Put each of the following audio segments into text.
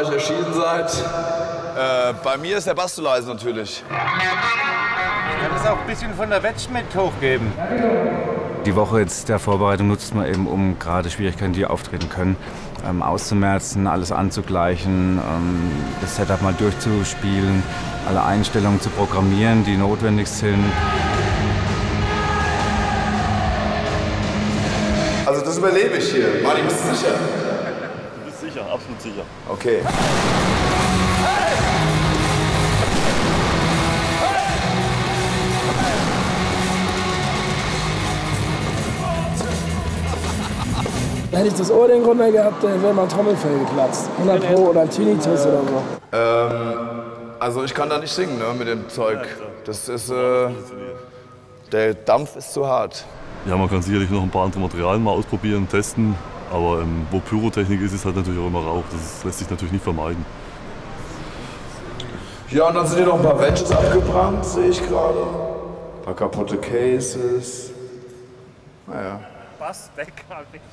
zahlreich erschienen seid. Bei mir ist der Bass zu leise natürlich. Kann es auch ein bisschen von der Wetsch mit hochgeben? Die Woche jetzt der Vorbereitung nutzt man eben, um gerade Schwierigkeiten, die auftreten können, auszumerzen, alles anzugleichen, das Setup mal durchzuspielen, alle Einstellungen zu programmieren, die notwendig sind. Also das überlebe ich hier. Marty, bist du sicher? Du bist sicher, absolut sicher. Okay. Hätte ich das Ohrring runter gehabt, dann wäre mein Trommelfell geplatzt. 100 Pro oder ein Tinnitus oder so. Also ich kann da nicht singen, ne, mit dem Zeug. Das ist, der Dampf ist zu hart. Ja, man kann sicherlich noch ein paar andere Materialien mal ausprobieren, testen. Aber wo Pyrotechnik ist, ist halt natürlich auch immer Rauch. Das lässt sich natürlich nicht vermeiden. Ja, und dann sind hier noch ein paar Wedges abgebrannt, sehe ich gerade. Ein paar kaputte Cases. Naja. Bass weg, halt nicht.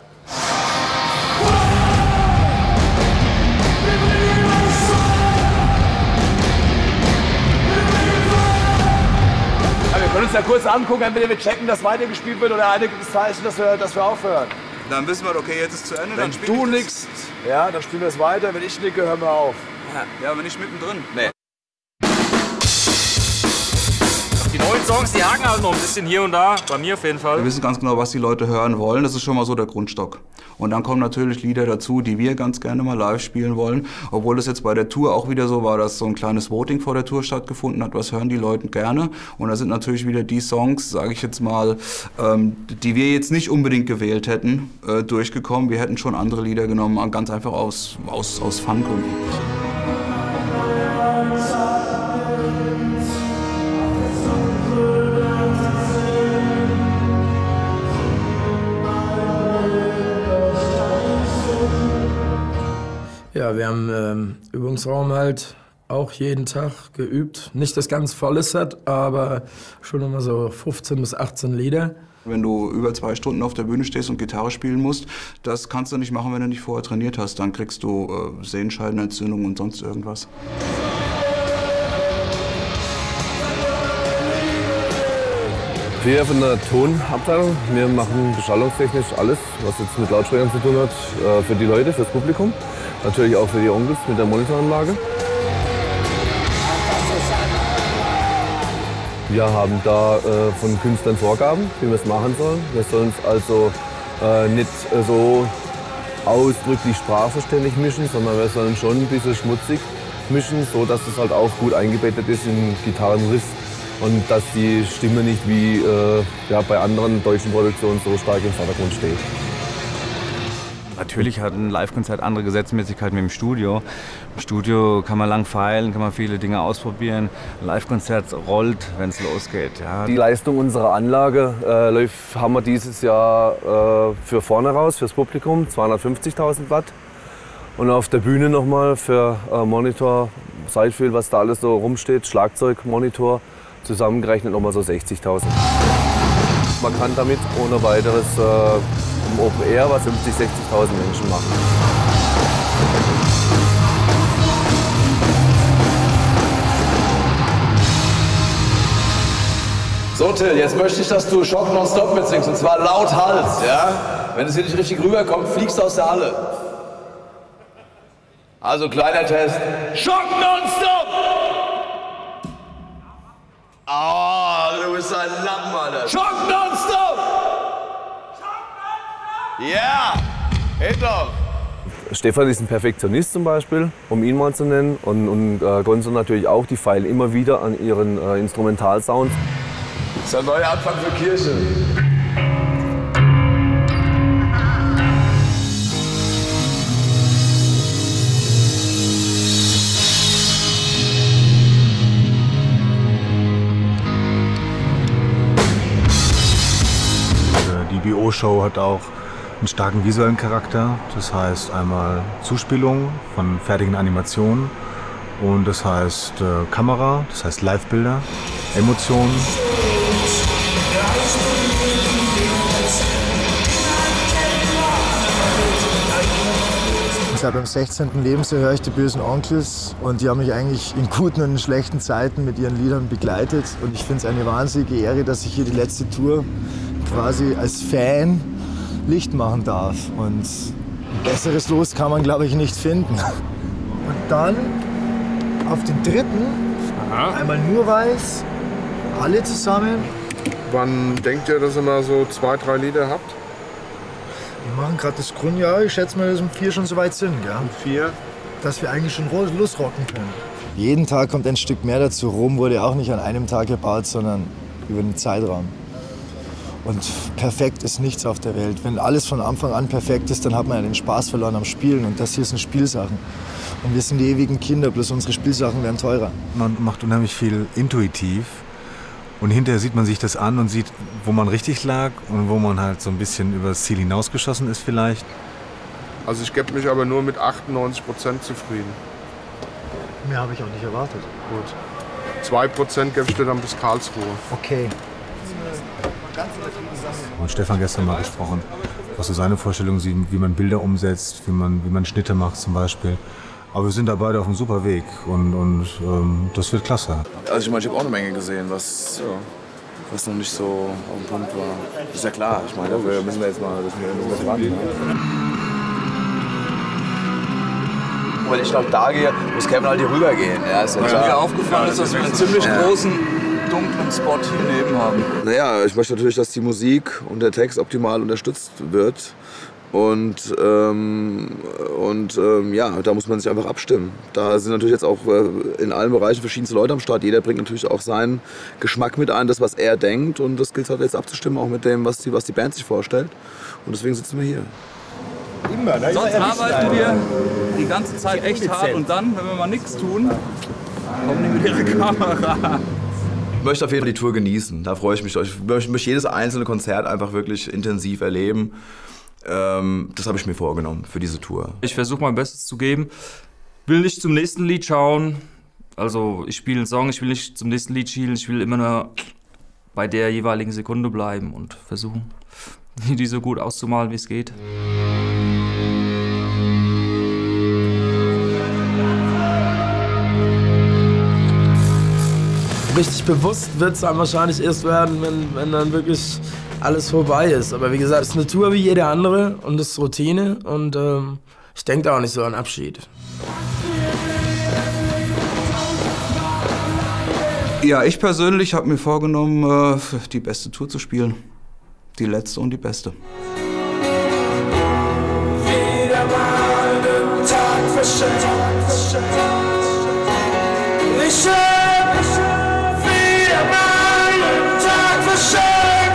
Wir können uns ja kurz angucken, entweder wir checken, dass weitergespielt wird oder einer gibt das Zeichen, dass wir aufhören. Dann wissen wir, okay, jetzt ist zu Ende. Wenn dann du nickst, ja, dann spielen wir es weiter. Wenn ich nicke, hören wir auf. Ja, aber nicht mittendrin. Nee. Die neuen Songs, die haken halt noch ein bisschen hier und da, bei mir auf jeden Fall. Wir wissen ganz genau, was die Leute hören wollen. Das ist schon mal so der Grundstock. Und dann kommen natürlich Lieder dazu, die wir ganz gerne mal live spielen wollen. Obwohl es jetzt bei der Tour auch wieder so war, dass so ein kleines Voting vor der Tour stattgefunden hat. Was hören die Leute gerne? Und da sind natürlich wieder die Songs, sage ich jetzt mal, die wir jetzt nicht unbedingt gewählt hätten, durchgekommen. Wir hätten schon andere Lieder genommen, ganz einfach aus Fun-Gründen. Ja, wir haben Übungsraum halt auch jeden Tag geübt. Nicht das ganz volle Set, aber schon immer so 15 bis 18 Lieder. Wenn du über 2 Stunden auf der Bühne stehst und Gitarre spielen musst, das kannst du nicht machen, wenn du nicht vorher trainiert hast. Dann kriegst du Sehenscheidenentzündung und sonst irgendwas. Wir von der Tonabteilung, wir machen beschallungstechnisch alles, was jetzt mit Lautsprechern zu tun hat, für die Leute, fürs Publikum. Natürlich auch für die Onkels mit der Monitoranlage. Wir haben da von Künstlern Vorgaben, wie wir es machen sollen. Wir sollen es also nicht so ausdrücklich sprachverständlich mischen, sondern wir sollen schon ein bisschen schmutzig mischen, so dass es halt auch gut eingebettet ist in den Gitarrenriff und dass die Stimme nicht wie bei anderen deutschen Produktionen so stark im Vordergrund steht. Natürlich hat ein Live-Konzert andere Gesetzmäßigkeiten wie im Studio. Im Studio kann man lang feilen, kann man viele Dinge ausprobieren. Ein Live-Konzert rollt, wenn es losgeht. Ja. Die Leistung unserer Anlage haben wir dieses Jahr für vorne raus, fürs Publikum, 250.000 Watt. Und auf der Bühne nochmal für Monitor, Sidefield, was da alles so rumsteht, Schlagzeug, Monitor, zusammengerechnet nochmal so 60.000. Man kann damit ohne weiteres im Open Air was 50.000, 60.000 Menschen machen. So Till, jetzt möchte ich, dass du Schock nonstop mitsingst und zwar laut Hals, ja? Wenn es hier nicht richtig rüberkommt, fliegst du aus der Halle. Also kleiner Test. Schock nonstop! Oh, du bist ein Lappen, Alter. Schock nonstop! Ja, hey doch! Stefan ist ein Perfektionist zum Beispiel, um ihn mal zu nennen. Und Gonzo natürlich auch, die feilen immer wieder an ihren Instrumentalsounds. Das ist ein neuer Anfang für Kirche. Die BO-Show hat auch einen starken visuellen Charakter. Das heißt einmal Zuspielung von fertigen Animationen und das heißt Kamera, das heißt Live-Bilder, Emotionen. seit meinem 16. Lebensjahr höre ich die Bösen Onkelz und die haben mich eigentlich in guten und in schlechten Zeiten mit ihren Liedern begleitet. Und ich finde es eine wahnsinnige Ehre, dass ich hier die letzte Tour quasi als Fan Licht machen darf. Und ein besseres Los kann man, glaube ich, nicht finden. Und dann auf den 3. einmal nur weiß, alle zusammen. Wann denkt ihr, dass ihr mal so 2, 3 Lieder habt? Wir machen gerade das Grundjahr. Ich schätze mal, dass um 4 schon so weit sind. Gell? Um 4? Dass wir eigentlich schon losrocken können. Jeden Tag kommt ein Stück mehr dazu. Rom wurde auch nicht an einem Tag gebaut, sondern über einen Zeitraum. Und perfekt ist nichts auf der Welt. Wenn alles von Anfang an perfekt ist, dann hat man ja den Spaß verloren am Spielen. Und das hier sind Spielsachen. Und wir sind die ewigen Kinder, bloß unsere Spielsachen werden teurer. Man macht unheimlich viel intuitiv. Und hinterher sieht man sich das an und sieht, wo man richtig lag und wo man halt so ein bisschen über das Ziel hinausgeschossen ist vielleicht. Also ich gebe mich aber nur mit 98% zufrieden. Mehr habe ich auch nicht erwartet. Gut. 2% gebe ich dir dann bis Karlsruhe. Okay. Und Stefan gestern mal gesprochen, was so seine Vorstellungen sind, wie man Bilder umsetzt, wie man Schnitte macht zum Beispiel. Aber wir sind da beide auf einem super Weg und das wird klasse. Also ich meine, ich habe auch eine Menge gesehen, was noch nicht so auf dem Punkt war. Ist ja klar, ich meine, dafür müssen wir jetzt mal dran. Ne? Weil ich glaube, da muss Kevin halt hier rübergehen. Ja, ist ja klar. Mir aufgefallen ist, dass wir einen ziemlich großen, dunklen Spot hier neben haben. Naja, ich möchte natürlich, dass die Musik und der Text optimal unterstützt wird. Und ja, da muss man sich einfach abstimmen. Da sind natürlich jetzt auch in allen Bereichen verschiedenste Leute am Start. Jeder bringt natürlich auch seinen Geschmack mit ein, das, was er denkt. Und das gilt halt jetzt abzustimmen, auch mit dem, was die Band sich vorstellt. Und deswegen sitzen wir hier. Immer, ne? Sonst arbeiten wir die ganze Zeit echt hart und dann, wenn wir mal nichts tun, kommen die mit ihrer Kamera. Ich möchte auf jeden Fall die Tour genießen. Da freue ich mich. Ich möchte jedes einzelne Konzert einfach wirklich intensiv erleben. Das habe ich mir vorgenommen für diese Tour. Ich versuche mein Bestes zu geben. Will nicht zum nächsten Lied schauen. Also ich spiele einen Song, ich will nicht zum nächsten Lied schielen. Ich will immer nur bei der jeweiligen Sekunde bleiben und versuchen, die so gut auszumalen, wie es geht. Richtig bewusst wird es dann wahrscheinlich erst werden, wenn dann wirklich alles vorbei ist. Aber wie gesagt, es ist eine Tour wie jede andere und es ist Routine und ich denke da auch nicht so an Abschied. Ja, ich persönlich habe mir vorgenommen, die beste Tour zu spielen. Die letzte und die beste. Wieder mal einen Tag verschenkt. Wieder mal einen Tag verschenkt.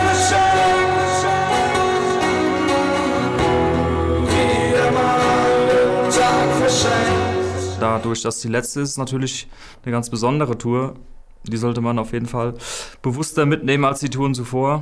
Dadurch, dass die letzte ist, natürlich eine ganz besondere Tour. Die sollte man auf jeden Fall bewusster mitnehmen als die Touren zuvor.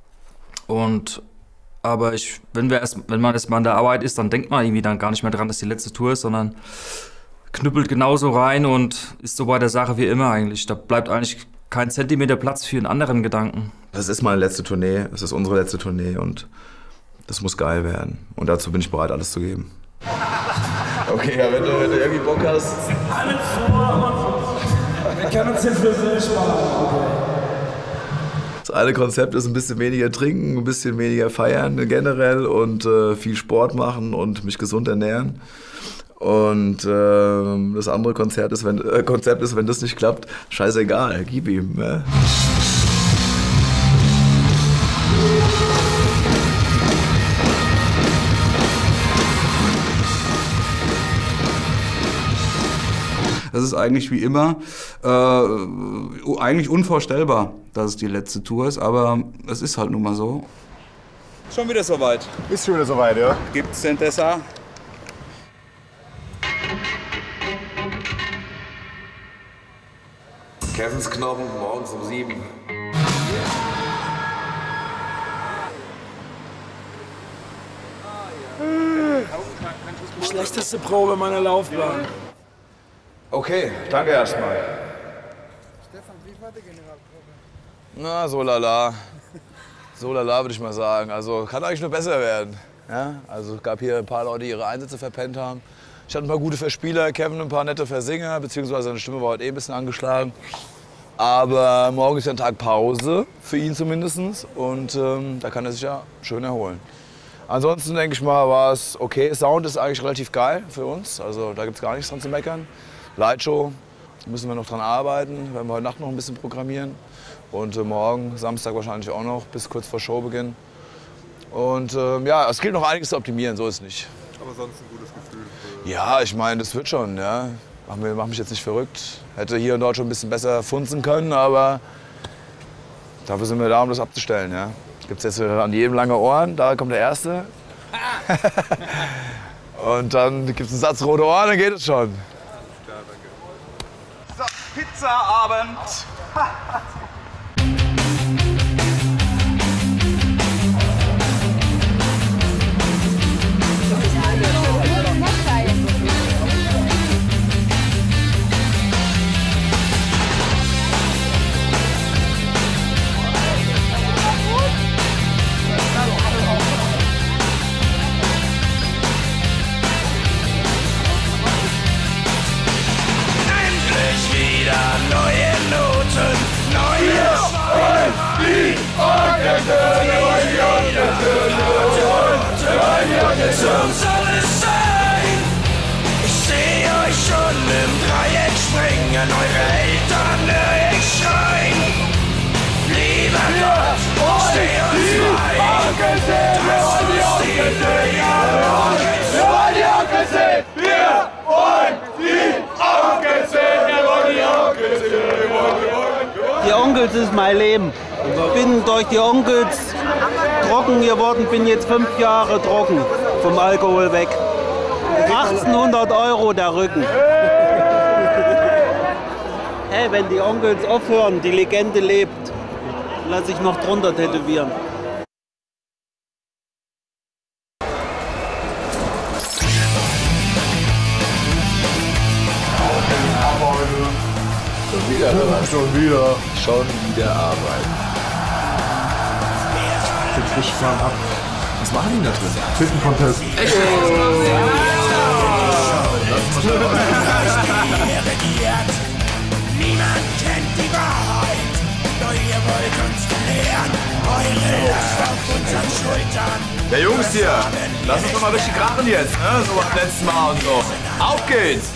Aber wenn man erst mal an der Arbeit ist, dann denkt man irgendwie dann gar nicht mehr dran, dass die letzte Tour ist, sondern knüppelt genauso rein und ist so bei der Sache wie immer eigentlich. Da bleibt eigentlich kein Zentimeter Platz für einen anderen Gedanken. Das ist meine letzte Tournee, das ist unsere letzte Tournee und das muss geil werden. Und dazu bin ich bereit, alles zu geben. Okay, ja, wenn du irgendwie Bock hast. Wir können uns jetzt persönlich machen. Das eine Konzept ist ein bisschen weniger trinken, ein bisschen weniger feiern generell und viel Sport machen und mich gesund ernähren. Und das andere Konzept ist, wenn das nicht klappt, scheißegal, gib ihm. Ne? Das ist eigentlich wie immer eigentlich unvorstellbar, dass es die letzte Tour ist, aber es ist halt nun mal so. Schon wieder soweit. Ist schon wieder soweit, ja? Gibt's denn Dessert? Kevins Knochen morgens um 7. Schlechteste Probe meiner Laufbahn. Okay, danke erstmal. Stefan, wie war die Generalprobe? Na, so lala. So lala würde ich mal sagen. Also kann eigentlich nur besser werden. Ja? Also es gab hier ein paar Leute, die ihre Einsätze verpennt haben. Ich hatte ein paar gute Verspieler, Kevin ein paar nette Versinger, beziehungsweise seine Stimme war heute ein bisschen angeschlagen. Aber morgen ist ja ein Tag Pause, für ihn zumindest. Und da kann er sich ja schön erholen. Ansonsten denke ich mal, war es okay. Sound ist eigentlich relativ geil für uns. Also da gibt es gar nichts dran zu meckern. Lightshow müssen wir noch dran arbeiten. Werden wir heute Nacht noch ein bisschen programmieren. Und morgen, Samstag wahrscheinlich auch noch, bis kurz vor Showbeginn. Und ja, es gilt noch einiges zu optimieren, so ist es nicht. Aber sonst ein gutes Gefühl. Ja, ich meine, das wird schon. Ja. Mach mich jetzt nicht verrückt. Hätte hier und dort schon ein bisschen besser funzen können, aber dafür sind wir da, um das abzustellen. Ja. Gibt es jetzt an jedem lange Ohren, da kommt der Erste. Und dann gibt es einen Satz rote Ohren, dann geht es schon. So, Pizzaabend. Neue Noten, neue So soll es sein. Ich sehe euch schon im Dreieck springen, eure Eltern höre ich schreien. Lieber Gott, steh uns bei. Wir wollen die Onkel sehen. Wir wollen die Onkel sehen. Wir wollen die Onkel sehen. Die Onkels ist mein Leben. Ich bin durch die Onkels trocken geworden, bin jetzt 5 Jahre trocken, vom Alkohol weg. 1800 € der Rücken. Hey, wenn die Onkels aufhören, die Legende lebt, lass ich noch drunter tätowieren. Schon wieder arbeiten. Jetzt richtig mal ab. Was machen die da drin? Tüten-Contest. Echt? Niemand kennt die Wahrheit, doch ihr wollt uns lehren. Eure Last auf unseren Schultern. Ja, Jungs hier, lass uns doch mal richtig krachen jetzt, ne? So beim letzten Mal und so. Auf geht's!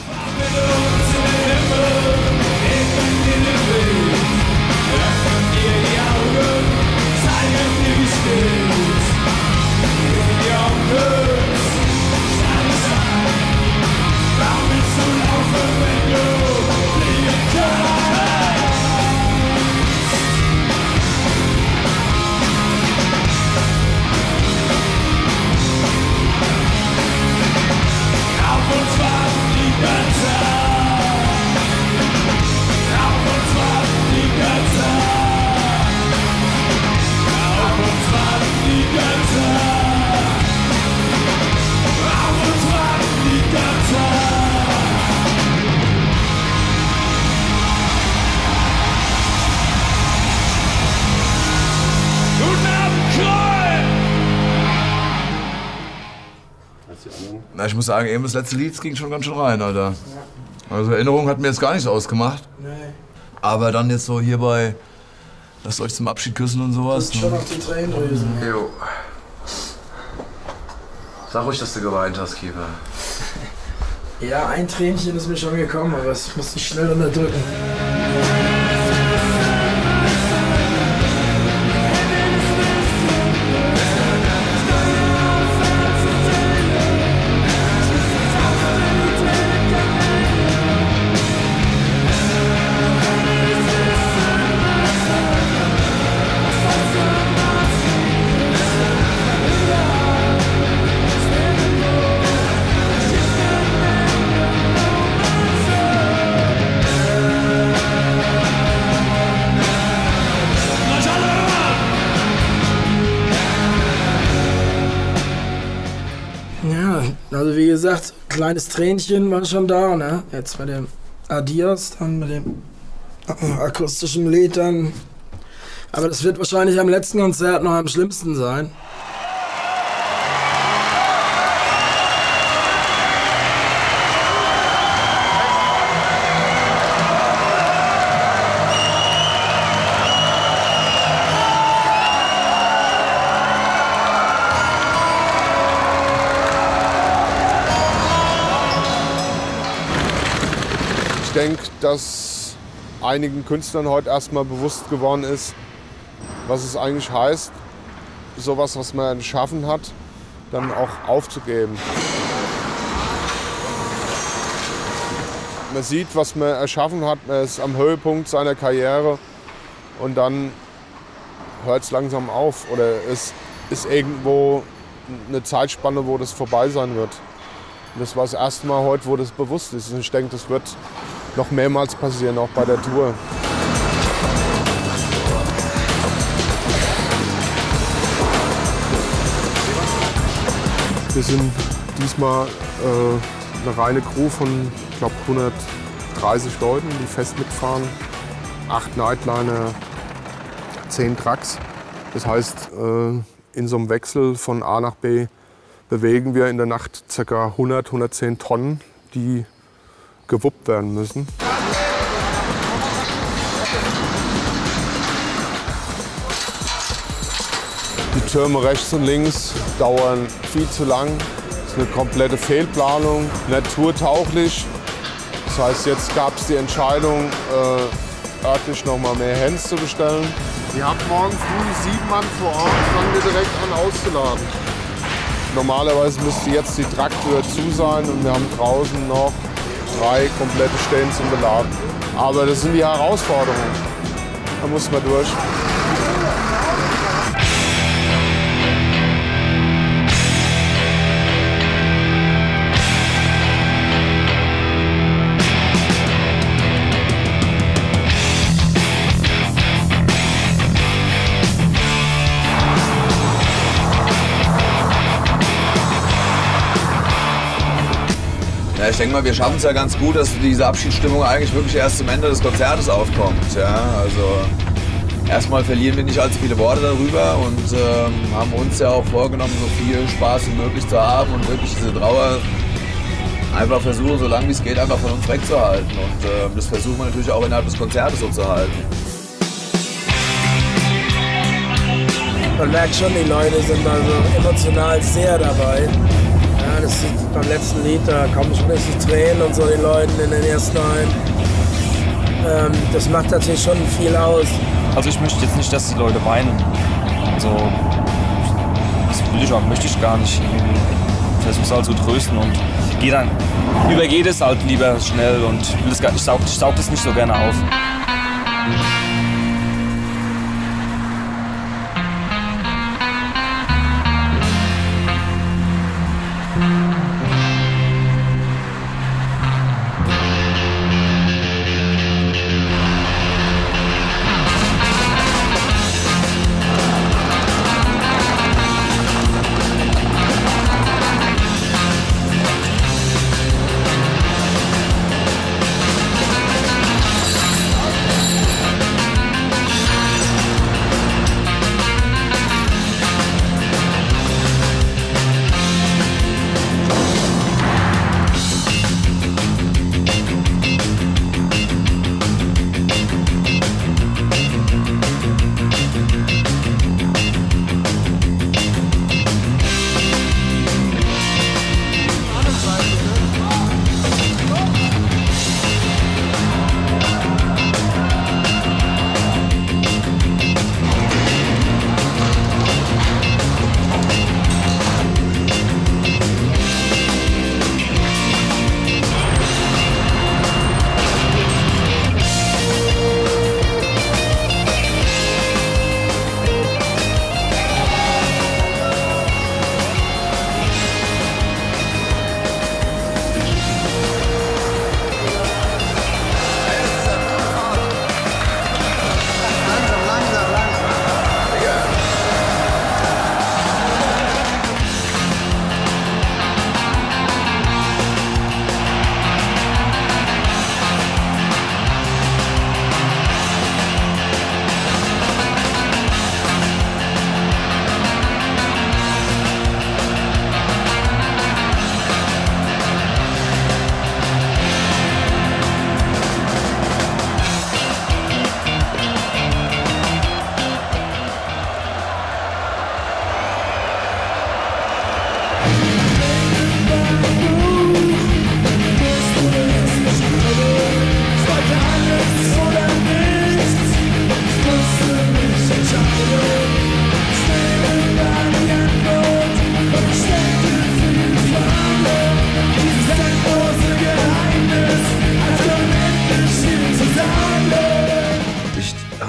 Na, ich muss sagen, eben das letzte Lied ging schon ganz schön rein, Alter. Also Erinnerung hat mir jetzt gar nicht so ausgemacht. Nee. Aber dann jetzt so hierbei, lasst euch zum Abschied küssen und sowas. Das ist schon auf die Tränendrüsen. Jo. Sag ruhig, dass du geweint hast, Kiefer. Ja, ein Tränchen ist mir schon gekommen, aber das musste ich schnell unterdrücken. Also wie gesagt, kleines Tränchen war schon da, ne? Jetzt mit dem Adios, dann mit dem akustischen Lied dann. Aber das wird wahrscheinlich am letzten Konzert noch am schlimmsten sein. dass einigen Künstlern heute erstmal bewusst geworden ist, was es eigentlich heißt, sowas, was man erschaffen hat, dann auch aufzugeben. Man sieht, was man erschaffen hat, man ist am Höhepunkt seiner Karriere und dann hört es langsam auf oder es ist irgendwo eine Zeitspanne, wo das vorbei sein wird. Und das war das erste Mal heute, wo das bewusst ist. Und ich denke, das wird noch mehrmals passieren, auch bei der Tour. Wir sind diesmal eine reine Crew von, ich glaube, 130 Leuten, die fest mitfahren. 8 Nightliner, 10 Trucks. Das heißt, in so einem Wechsel von A nach B bewegen wir in der Nacht ca. 100, 110 Tonnen, die gewuppt werden müssen. Die Türme rechts und links dauern viel zu lang. Das ist eine komplette Fehlplanung, naturtauglich. Das heißt, jetzt gab es die Entscheidung, örtlich noch mal mehr Hands zu bestellen. Wir haben morgen früh 7 Mann vor Ort, fangen wir direkt an auszuladen. Normalerweise müsste jetzt die Traktor zu sein und wir haben draußen noch 3 komplette Stellen zum Beladen. Aber das sind die Herausforderungen. Da muss man durch. Ja, ich denke mal, wir schaffen es ja ganz gut, dass diese Abschiedsstimmung eigentlich wirklich erst zum Ende des Konzertes aufkommt. Ja, also erstmal verlieren wir nicht allzu viele Worte darüber und haben uns ja auch vorgenommen, so viel Spaß wie möglich zu haben und wirklich diese Trauer einfach versuchen, so lange wie es geht, einfach von uns wegzuhalten. Und das versuchen wir natürlich auch innerhalb des Konzertes so zu halten. Man merkt schon, die Leute sind also emotional sehr dabei. Ja, das sieht beim letzten Lied, da kommen schon richtig Tränen und so den Leuten in den ersten Reihen. Das macht natürlich schon viel aus. Also ich möchte jetzt nicht, dass die Leute weinen. Also das will ich auch, möchte ich gar nicht. Ich versuche es halt zu trösten und übergehe das halt lieber schnell und ich saug das nicht so gerne auf.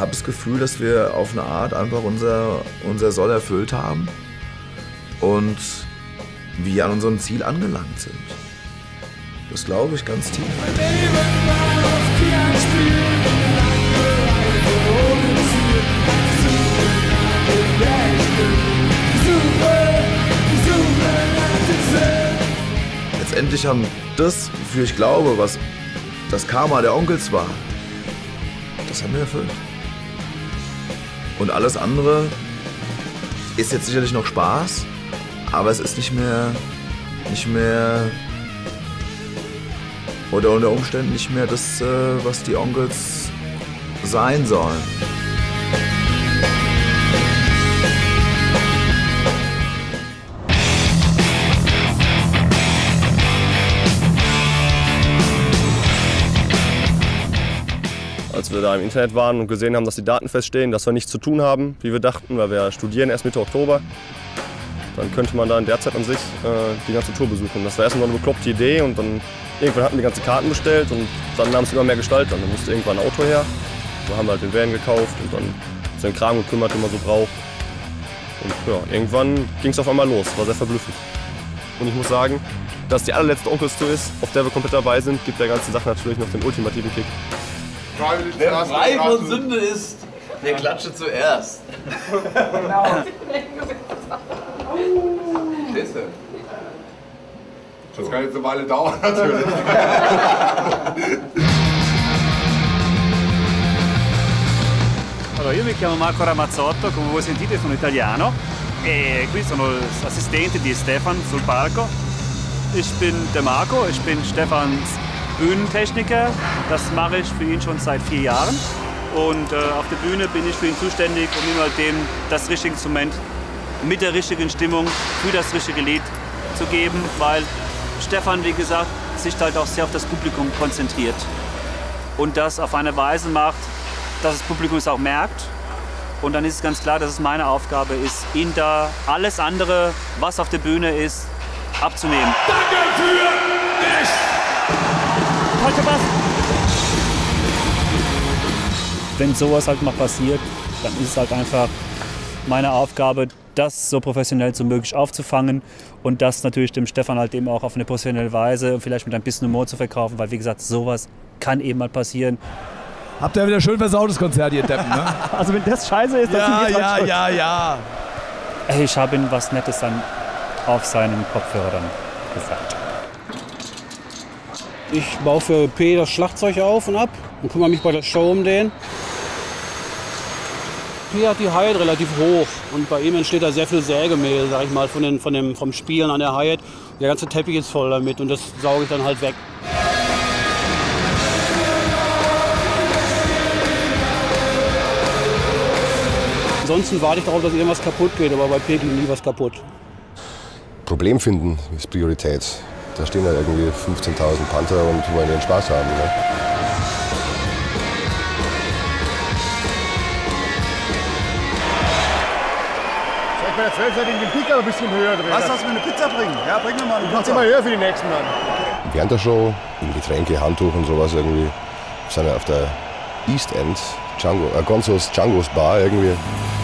habe das Gefühl, dass wir auf eine Art einfach unser Soll erfüllt haben und wir an unserem Ziel angelangt sind. Das glaube ich ganz tief. Letztendlich haben das, wofür ich glaube, was das Karma der Onkels war, das haben wir erfüllt. Und alles andere ist jetzt sicherlich noch Spaß, aber es ist nicht mehr oder unter Umständen nicht mehr das, was die Onkels sein sollen. Als wir da im Internet waren und gesehen haben, dass die Daten feststehen, dass wir nichts zu tun haben, wie wir dachten, weil wir studieren erst Mitte Oktober, dann könnte man da in der Zeit an sich die ganze Tour besuchen. Das war erstmal eine bekloppte Idee und dann irgendwann hatten wir die ganzen Karten bestellt und dann nahm es immer mehr Gestalt an. Dann musste irgendwann ein Auto her, wir haben halt den Van gekauft und dann uns den Kram gekümmert, den man so braucht. Und ja, irgendwann ging es auf einmal los, war sehr verblüffend. Und ich muss sagen, dass die allerletzte Onkels-Tour ist, auf der wir komplett dabei sind, gibt der ganzen Sache natürlich noch den ultimativen Kick. Wer frei von Sünde ist, der klatsche zuerst. Genau. Stehst du? Das kann jetzt eine Weile dauern, natürlich. Allora, io mi chiamo Marco Ramazzotto, come voi sentite sono italiano e qui sono l'assistente di Stefan sul palco. Ich bin der Marco, ich bin Stefans Bühnentechniker. Das mache ich für ihn schon seit 4 Jahren. Und auf der Bühne bin ich für ihn zuständig, um ihm halt dem das richtige Instrument mit der richtigen Stimmung für das richtige Lied zu geben, weil Stefan, wie gesagt, sich halt auch sehr auf das Publikum konzentriert und das auf eine Weise macht, dass das Publikum es auch merkt. Und dann ist es ganz klar, dass es meine Aufgabe ist, ihn da alles andere, was auf der Bühne ist, abzunehmen. Danke für dich! Falscher Pass! Wenn sowas halt mal passiert, dann ist es halt einfach meine Aufgabe, das so professionell wie möglich aufzufangen und das natürlich dem Stefan halt eben auch auf eine professionelle Weise und vielleicht mit ein bisschen Humor zu verkaufen, weil wie gesagt, sowas kann eben mal passieren. Habt ihr wieder schön versautes Konzert, ihr Deppen, ne? Also wenn das scheiße ist, dann sind wir halt schuld. Ja. Ey, ich habe ihm was Nettes dann auf seinem Kopfhörer dann gesagt. Ich baue für P das Schlagzeug auf und ab und kümmere mich bei der Show um den. P hat die Hi-Hat relativ hoch und bei ihm entsteht da sehr viel Sägemehl, sag ich mal, vom Spielen an der Hi-Hat. Der ganze Teppich ist voll damit und das sauge ich dann halt weg. Ansonsten warte ich darauf, dass irgendwas kaputt geht, aber bei P geht nie was kaputt. Problem finden ist Priorität. Da stehen halt irgendwie 15.000 Panther und wollen den Spaß haben. Ne? Soll ich bei der 12-seitigen den Pika ein bisschen höher drehen? Was, dass wir eine Pizza bringen? Ja, bring mir mal eine Pizza. Mach's immer höher für die nächsten dann. Während der Show, Getränke, Handtuch und sowas irgendwie, sind wir auf der East End, Gonzos Django's Bar irgendwie.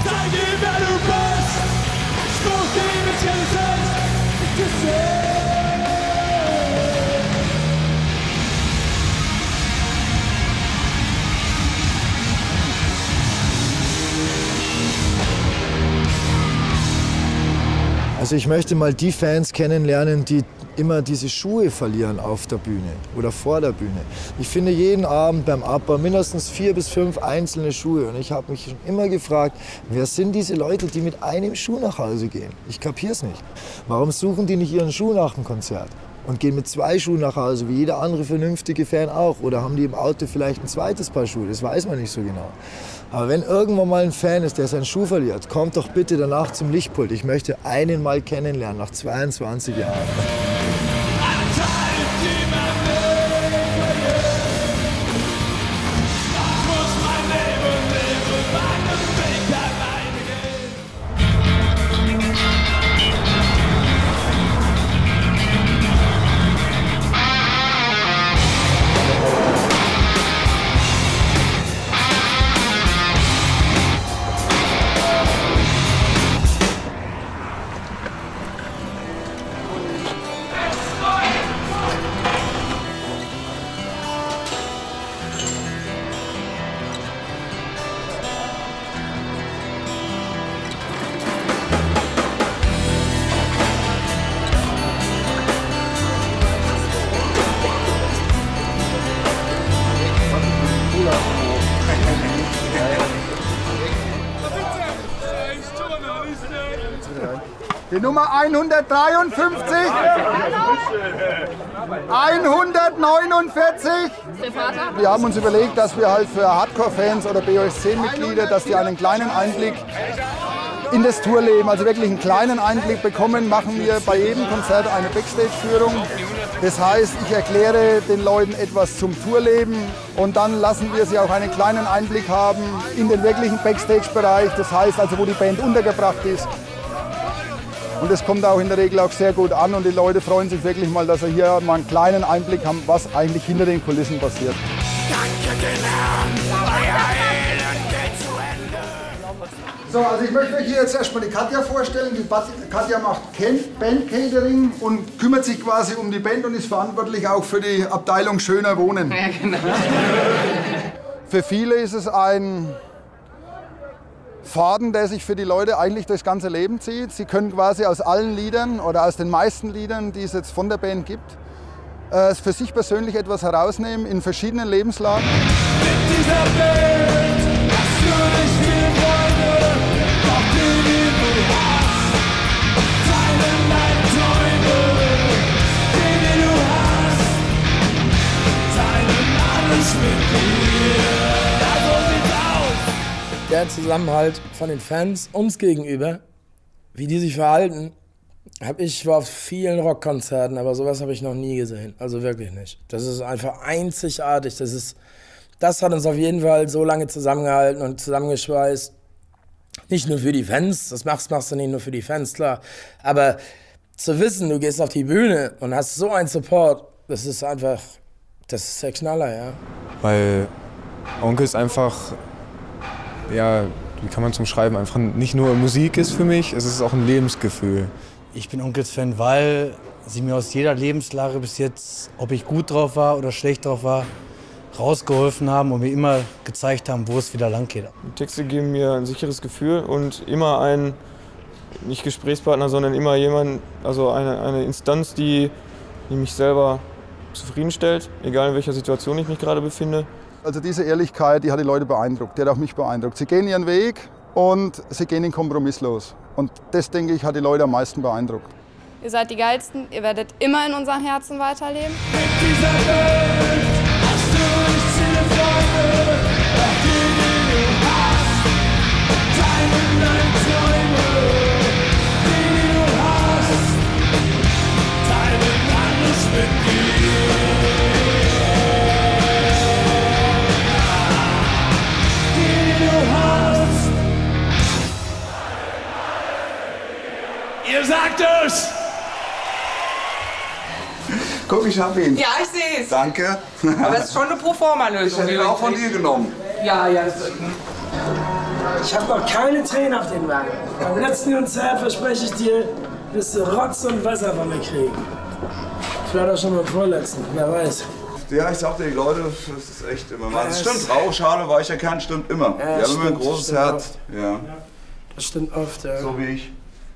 Also ich möchte mal die Fans kennenlernen, die immer diese Schuhe verlieren auf der Bühne oder vor der Bühne. Ich finde jeden Abend beim Abbau mindestens 4 bis 5 einzelne Schuhe. Und ich habe mich schon immer gefragt, wer sind diese Leute, die mit einem Schuh nach Hause gehen? Ich kapier's nicht. Warum suchen die nicht ihren Schuh nach dem Konzert? Und gehen mit 2 Schuhen nach Hause, wie jeder andere vernünftige Fan auch. Oder haben die im Auto vielleicht ein zweites Paar Schuhe? Das weiß man nicht so genau. Aber wenn irgendwann mal ein Fan ist, der seinen Schuh verliert, kommt doch bitte danach zum Lichtpult. Ich möchte einen mal kennenlernen, nach 22 Jahren. Die Nummer 153, 149. Wir haben uns überlegt, dass wir halt für Hardcore-Fans oder BOS10-Mitglieder, dass die einen kleinen Einblick in das Tourleben, also wirklich einen kleinen Einblick bekommen, machen wir bei jedem Konzert eine Backstage-Führung. Das heißt, ich erkläre den Leuten etwas zum Tourleben und dann lassen wir sie auch einen kleinen Einblick haben in den wirklichen Backstage-Bereich, das heißt also, wo die Band untergebracht ist. Und das kommt auch in der Regel auch sehr gut an und die Leute freuen sich wirklich mal, dass sie hier mal einen kleinen Einblick haben, was eigentlich hinter den Kulissen passiert. Danke den Herrn, euer Elend geht zu Ende. So, also ich möchte euch hier jetzt erstmal die Katja vorstellen. Die Katja macht Band-Catering und kümmert sich quasi um die Band und ist verantwortlich auch für die Abteilung Schöner Wohnen. Ja, genau. Für viele ist es ein Faden, der sich für die Leute eigentlich durchs ganze Leben zieht. Sie können quasi aus allen Liedern oder aus den meisten Liedern, die es jetzt von der Band gibt, für sich persönlich etwas herausnehmen in verschiedenen Lebenslagen. Mit dieser Welt hast du nicht viele Freunde, doch die du hast, teilen deine Träume, die du hast, teilen alles mit dir. Der Zusammenhalt von den Fans uns gegenüber, wie die sich verhalten, ich war auf vielen Rockkonzerten, aber sowas habe ich noch nie gesehen. Also wirklich nicht. Das ist einfach einzigartig. Das hat uns auf jeden Fall so lange zusammengehalten und zusammengeschweißt. Nicht nur für die Fans, das machst du nicht nur für die Fans, klar. Aber zu wissen, du gehst auf die Bühne und hast so einen Support, das ist der Knaller, ja. Weil Onkels einfach, ja, wie kann man zum Schreiben, einfach nicht nur Musik ist für mich, es ist auch ein Lebensgefühl. Ich bin Onkels-Fan, weil sie mir aus jeder Lebenslage bis jetzt, ob ich gut drauf war oder schlecht drauf war, rausgeholfen haben und mir immer gezeigt haben, wo es wieder lang geht. Die Texte geben mir ein sicheres Gefühl und immer ein, nicht Gesprächspartner, sondern immer jemand, also eine Instanz, die mich selber zufriedenstellt, egal in welcher Situation ich mich gerade befinde. Also diese Ehrlichkeit, die hat die Leute beeindruckt, die hat auch mich beeindruckt. Sie gehen ihren Weg und sie gehen ihn kompromisslos. Und das, denke ich, hat die Leute am meisten beeindruckt. Ihr seid die Geilsten, ihr werdet immer in unseren Herzen weiterleben. Mit dieser Welt hast du nicht viele Freunde, doch die du hast, teilen deine Träume, die du hast, teilen alles mit dir. Ihr sagt es! Guck, ich hab ihn. Ja, ich sehe es. Danke. Aber es ist schon eine Proforma-Lösung. Ich hätte ihn auch von dir genommen. Ja. Ich habe noch keine Tränen auf den Wangen. Beim letzten Konzert verspreche ich dir, wirst du Rotz und Wasser von mir kriegen. Vielleicht auch schon beim vorletzten, wer weiß. Ja, ich sagte, die Leute, das ist echt immer mal. Das stimmt, rau, schade, weicher Kern stimmt immer. Ja, die haben immer ein großes Herz. Oft. Ja. Das stimmt oft, ja. So wie ich.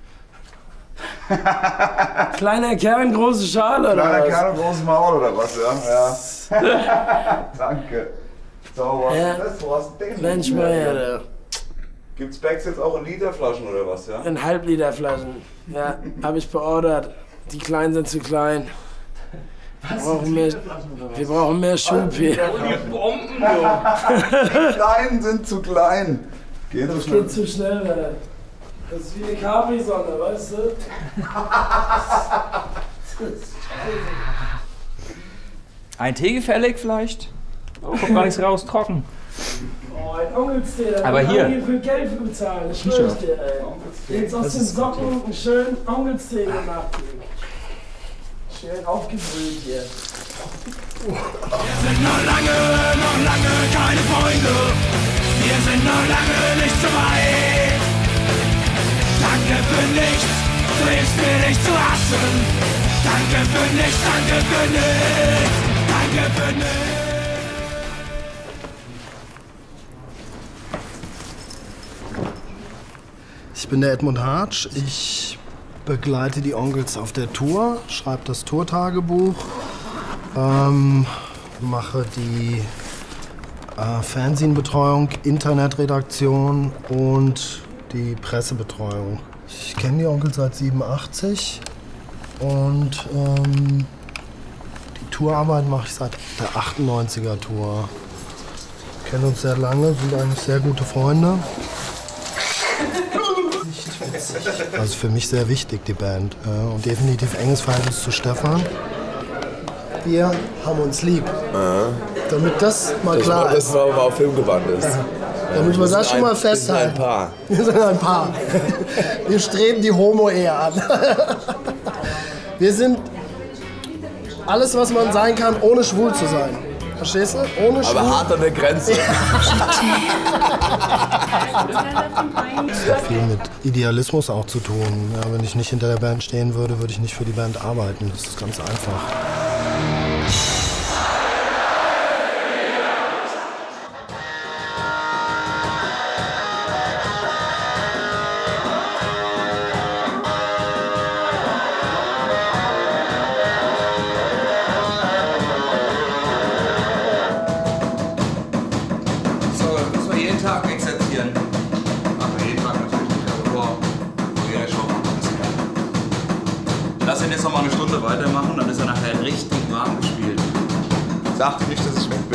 Kleiner Kern, große Schale, oder Kleiner was? Kern und großes Maul, oder was, ja? Ja. Danke. So, was Ja. ist das? Du hast ein Ding. Mensch, Meier, der. Gibt's Bags jetzt auch in Literflaschen, oder was, ja? In Halbliterflaschen. Ja, habe ich beordert. Die kleinen sind zu klein. Wir brauchen mehr Schub hier. Die Kleinen sind zu klein. Das geht zu schnell, Alter. Das ist wie eine Capri-Sonne, weißt du? Ein Tee gefällig vielleicht? Kommt gar nichts raus, trocken. Oh, ein Onkelstee, da Aber kann hier. man hier viel Geld für bezahlen, ich schwör's dir, ey. Jetzt aus den Socken einen schönen Onkelstee gemacht. Schön aufgebrüht hier. Wir sind noch lange keine Freunde. Wir sind noch lange nicht so weit. Danke für nichts, du hilfst mir nicht zu hassen. Danke für nichts, danke für nichts, danke für nichts. Ich bin der Edmund Hartsch. Ich begleite die Onkels auf der Tour, schreibe das Tourtagebuch, mache die Fernsehbetreuung, Internetredaktion und die Pressebetreuung. Ich kenne die Onkels seit 87 und die Tourarbeit mache ich seit der 98er Tour. Wir kennen uns sehr lange, sind eigentlich sehr gute Freunde. Also für mich sehr wichtig, die Band. Und definitiv enges Verhältnis zu Stefan. Wir haben uns lieb. Damit das mal klar ist. Das mal auf Film gebannt ist. Damit wir das schon mal festhalten. Wir sind ein Paar. Wir streben die Homo-Ehe an. Wir sind alles, was man sein kann, ohne schwul zu sein. Verstehst du? Ohne schwul. Aber hart an der Grenze. Das hat viel mit Idealismus auch zu tun. Ja, wenn ich nicht hinter der Band stehen würde, würde ich nicht für die Band arbeiten. Das ist ganz einfach. Lass ihn jetzt noch mal eine Stunde weitermachen, dann ist er nachher richtig warm gespielt. Sag dir nicht, dass ich weg bin.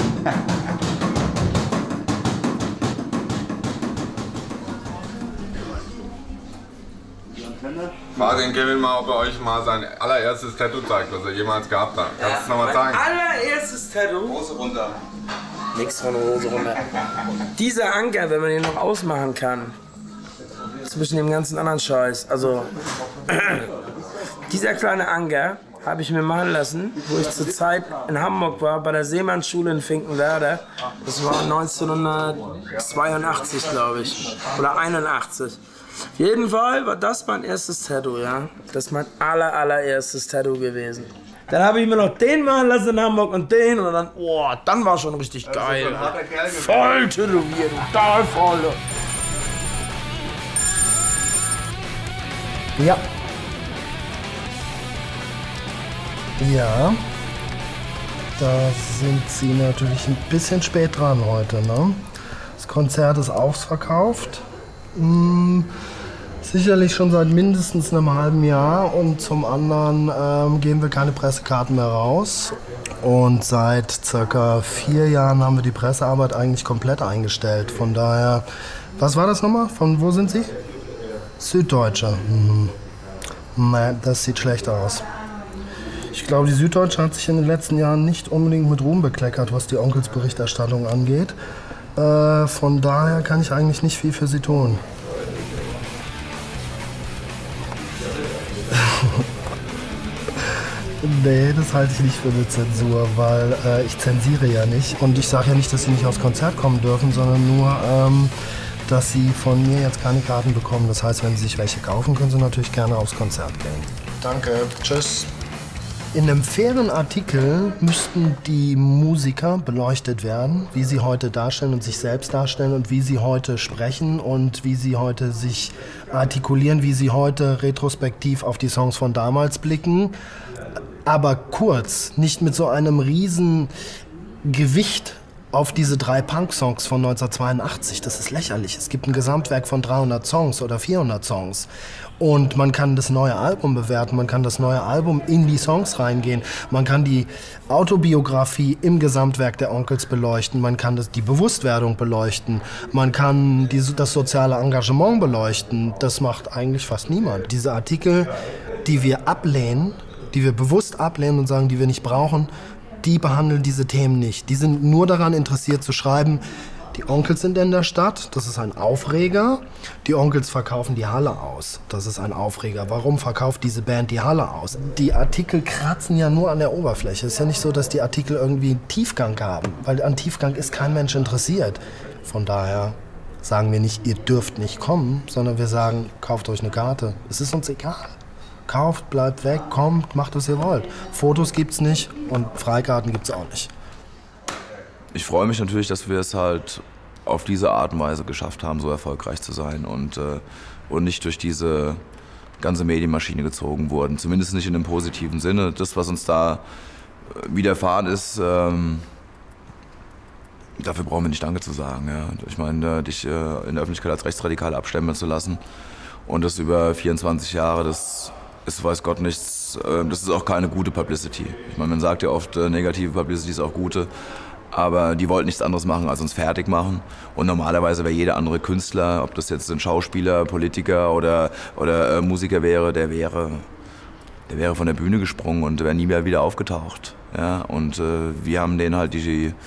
Martin, Kevin mal, ob er euch mal sein allererstes Tattoo zeigt, was er jemals gehabt hat. Kannst du es nochmal zeigen? Allererstes Tattoo. Hose runter. Nix von der Hose runter. Dieser Anker, wenn man ihn noch ausmachen kann, zwischen dem ganzen anderen Scheiß, also dieser kleine Anker habe ich mir machen lassen, wo ich zur Zeit in Hamburg war, bei der Seemannsschule in Finkenwerder. Das war 1982, glaube ich, oder 81. Auf jeden Fall war das mein erstes Tattoo, ja. Das ist mein allererstes Tattoo gewesen. Dann habe ich mir noch den machen lassen in Hamburg und den und dann, oh, dann war schon richtig geil. Voll tätowiert, total voll. Ja. Ja. Da sind Sie natürlich ein bisschen spät dran heute, ne? Das Konzert ist ausverkauft. Sicherlich schon seit mindestens einem halben Jahr und zum anderen geben wir keine Pressekarten mehr raus. Und seit circa 4 Jahren haben wir die Pressearbeit eigentlich komplett eingestellt. Von daher, was war das nochmal? Von wo sind Sie? Süddeutsche. Nein, das sieht schlecht aus. Ich glaube, die Süddeutsche hat sich in den letzten Jahren nicht unbedingt mit Ruhm bekleckert, was die Onkels-Berichterstattung angeht. Von daher kann ich eigentlich nicht viel für Sie tun. Nee, das halte ich nicht für eine Zensur, weil ich zensiere ja nicht. Und ich sage ja nicht, dass Sie nicht aufs Konzert kommen dürfen, sondern nur, dass Sie von mir jetzt keine Karten bekommen. Das heißt, wenn Sie sich welche kaufen, können Sie natürlich gerne aufs Konzert gehen. Danke, tschüss. In einem fairen Artikel müssten die Musiker beleuchtet werden, wie sie heute darstellen und sich selbst darstellen und wie sie heute sprechen und wie sie heute sich artikulieren, wie sie heute retrospektiv auf die Songs von damals blicken. Aber kurz, nicht mit so einem riesen Gewicht auf diese 3 Punk-Songs von 1982. Das ist lächerlich. Es gibt ein Gesamtwerk von 300 Songs oder 400 Songs. Und man kann das neue Album bewerten, man kann das neue Album in die Songs reingehen, man kann die Autobiografie im Gesamtwerk der Onkels beleuchten, man kann die Bewusstwerdung beleuchten, man kann das soziale Engagement beleuchten. Das macht eigentlich fast niemand. Diese Artikel, die wir ablehnen, die wir bewusst ablehnen und sagen, die wir nicht brauchen, die behandeln diese Themen nicht. Die sind nur daran interessiert zu schreiben, die Onkels sind in der Stadt, das ist ein Aufreger. Die Onkels verkaufen die Halle aus, das ist ein Aufreger. Warum verkauft diese Band die Halle aus? Die Artikel kratzen ja nur an der Oberfläche. Es ist ja nicht so, dass die Artikel irgendwie einen Tiefgang haben, weil an Tiefgang ist kein Mensch interessiert. Von daher sagen wir nicht, ihr dürft nicht kommen, sondern wir sagen, kauft euch eine Karte. Es ist uns egal. Kauft, bleibt weg, kommt, macht, was ihr wollt. Fotos gibt's nicht und Freikarten gibt's auch nicht. Ich freue mich natürlich, dass wir es halt auf diese Art und Weise geschafft haben, so erfolgreich zu sein und nicht durch diese ganze Medienmaschine gezogen wurden. Zumindest nicht in einem positiven Sinne. Das, was uns da widerfahren ist, Dafür brauchen wir nicht Danke zu sagen. Ja. Ich meine, dich in der Öffentlichkeit als Rechtsradikal abstempeln zu lassen und das über 24 Jahre, das ist, weiß Gott, nichts. Das ist auch keine gute Publicity. Ich meine, man sagt ja oft, negative Publicity ist auch gute. Aber die wollten nichts anderes machen, als uns fertig machen. Und normalerweise wäre jeder andere Künstler, ob das jetzt ein Schauspieler, Politiker oder Musiker wäre, der wäre von der Bühne gesprungen und wäre nie mehr wieder aufgetaucht. Ja? Und wir haben denen halt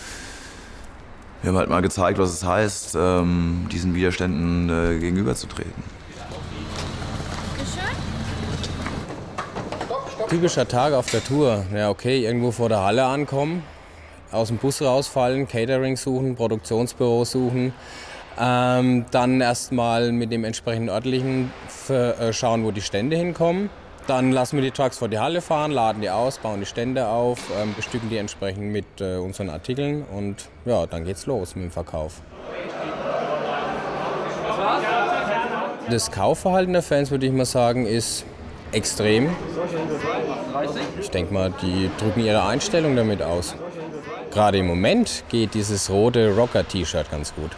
mal gezeigt, was es heißt, diesen Widerständen gegenüberzutreten. Typischer Tag auf der Tour. Ja, okay, irgendwo vor der Halle ankommen, aus dem Bus rausfallen, Catering suchen, Produktionsbüro suchen, dann erstmal mit dem entsprechenden örtlichen schauen, wo die Stände hinkommen. Dann lassen wir die Trucks vor die Halle fahren, laden die aus, bauen die Stände auf, bestücken die entsprechend mit unseren Artikeln und ja, dann geht's los mit dem Verkauf. Das Kaufverhalten der Fans, würde ich mal sagen, ist extrem. Ich denke mal, die drücken ihre Einstellung damit aus. Gerade im Moment geht dieses rote Rocker-T-Shirt ganz gut.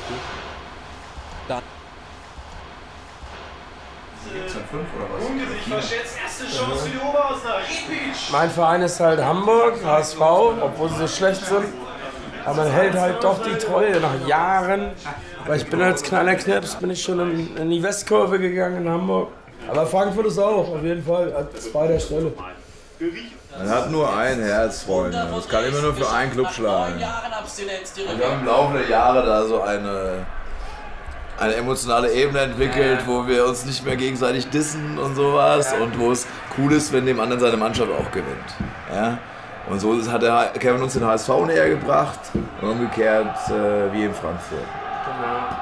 Mein Verein ist halt Hamburg, HSV, obwohl sie so schlecht sind. Aber man hält halt doch die Treue nach Jahren. Weil ich bin als kleiner Knirps, bin ich schon in die Westkurve gegangen in Hamburg. Aber Frankfurt ist auch, auf jeden Fall, an zweiter Stelle. Man hat nur ein Herz, Freunde. Das kann immer nur für einen Club schlagen. Wir haben im Laufe der Jahre da so eine emotionale Ebene entwickelt, wo wir uns nicht mehr gegenseitig dissen und sowas und wo es cool ist, wenn dem anderen seine Mannschaft auch gewinnt. Ja? Und so hat der Kevin uns den HSV näher gebracht und umgekehrt wie in Frankfurt. Genau.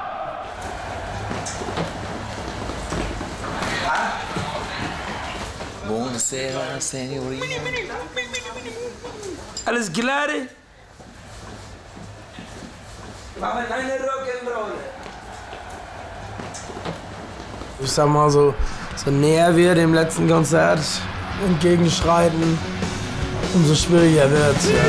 Buonasera, Signorina. Alles klar? Machen wir keine Rock'n'Roll. Ich sag mal so näher wir dem letzten Konzert entgegenschreiten, umso schwieriger wird's. Ja.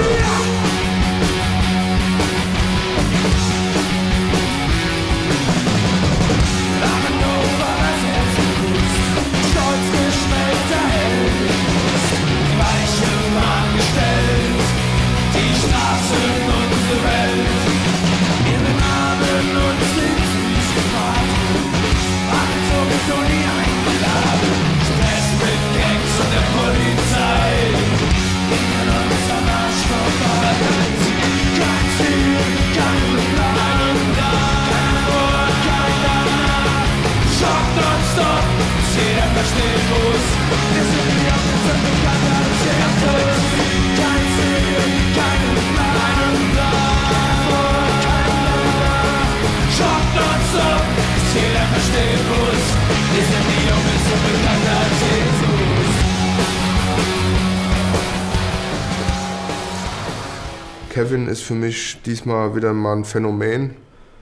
Kevin ist für mich diesmal wieder mal ein Phänomen.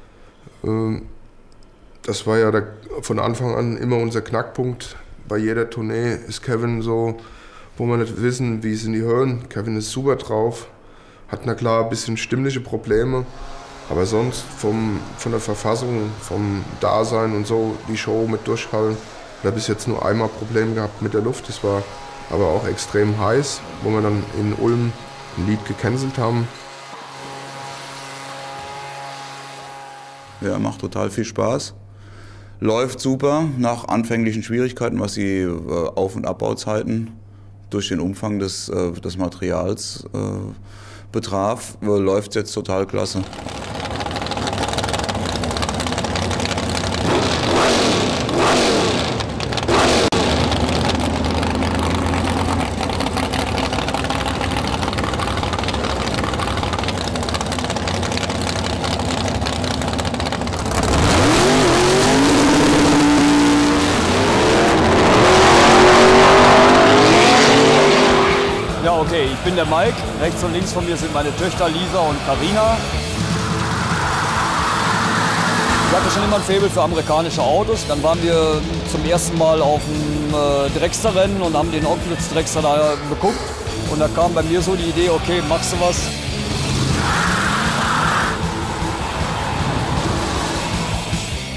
Das war ja von Anfang an immer unser Knackpunkt. Bei jeder Tournee ist Kevin so, wo wir nicht wissen, wie sind die hören. Kevin ist super drauf, hat na klar ein bisschen stimmliche Probleme, aber sonst von der Verfassung, vom Dasein und so, die Show mit Durchhallen, hat er bis jetzt nur einmal Probleme gehabt mit der Luft. Das war aber auch extrem heiß, wo wir dann in Ulm ein Lied gecancelt haben. Ja, macht total viel Spaß. Läuft super, nach anfänglichen Schwierigkeiten, was die Auf- und Abbauzeiten durch den Umfang des Materials betraf, läuft jetzt total klasse. Okay, ich bin der Mike. Rechts und links von mir sind meine Töchter Lisa und Karina. Ich hatte schon immer ein Faible für amerikanische Autos. Dann waren wir zum ersten Mal auf dem Dragster-Rennen und haben den Onkelitz Dragster da geguckt. Und da kam bei mir so die Idee, okay, machst du was?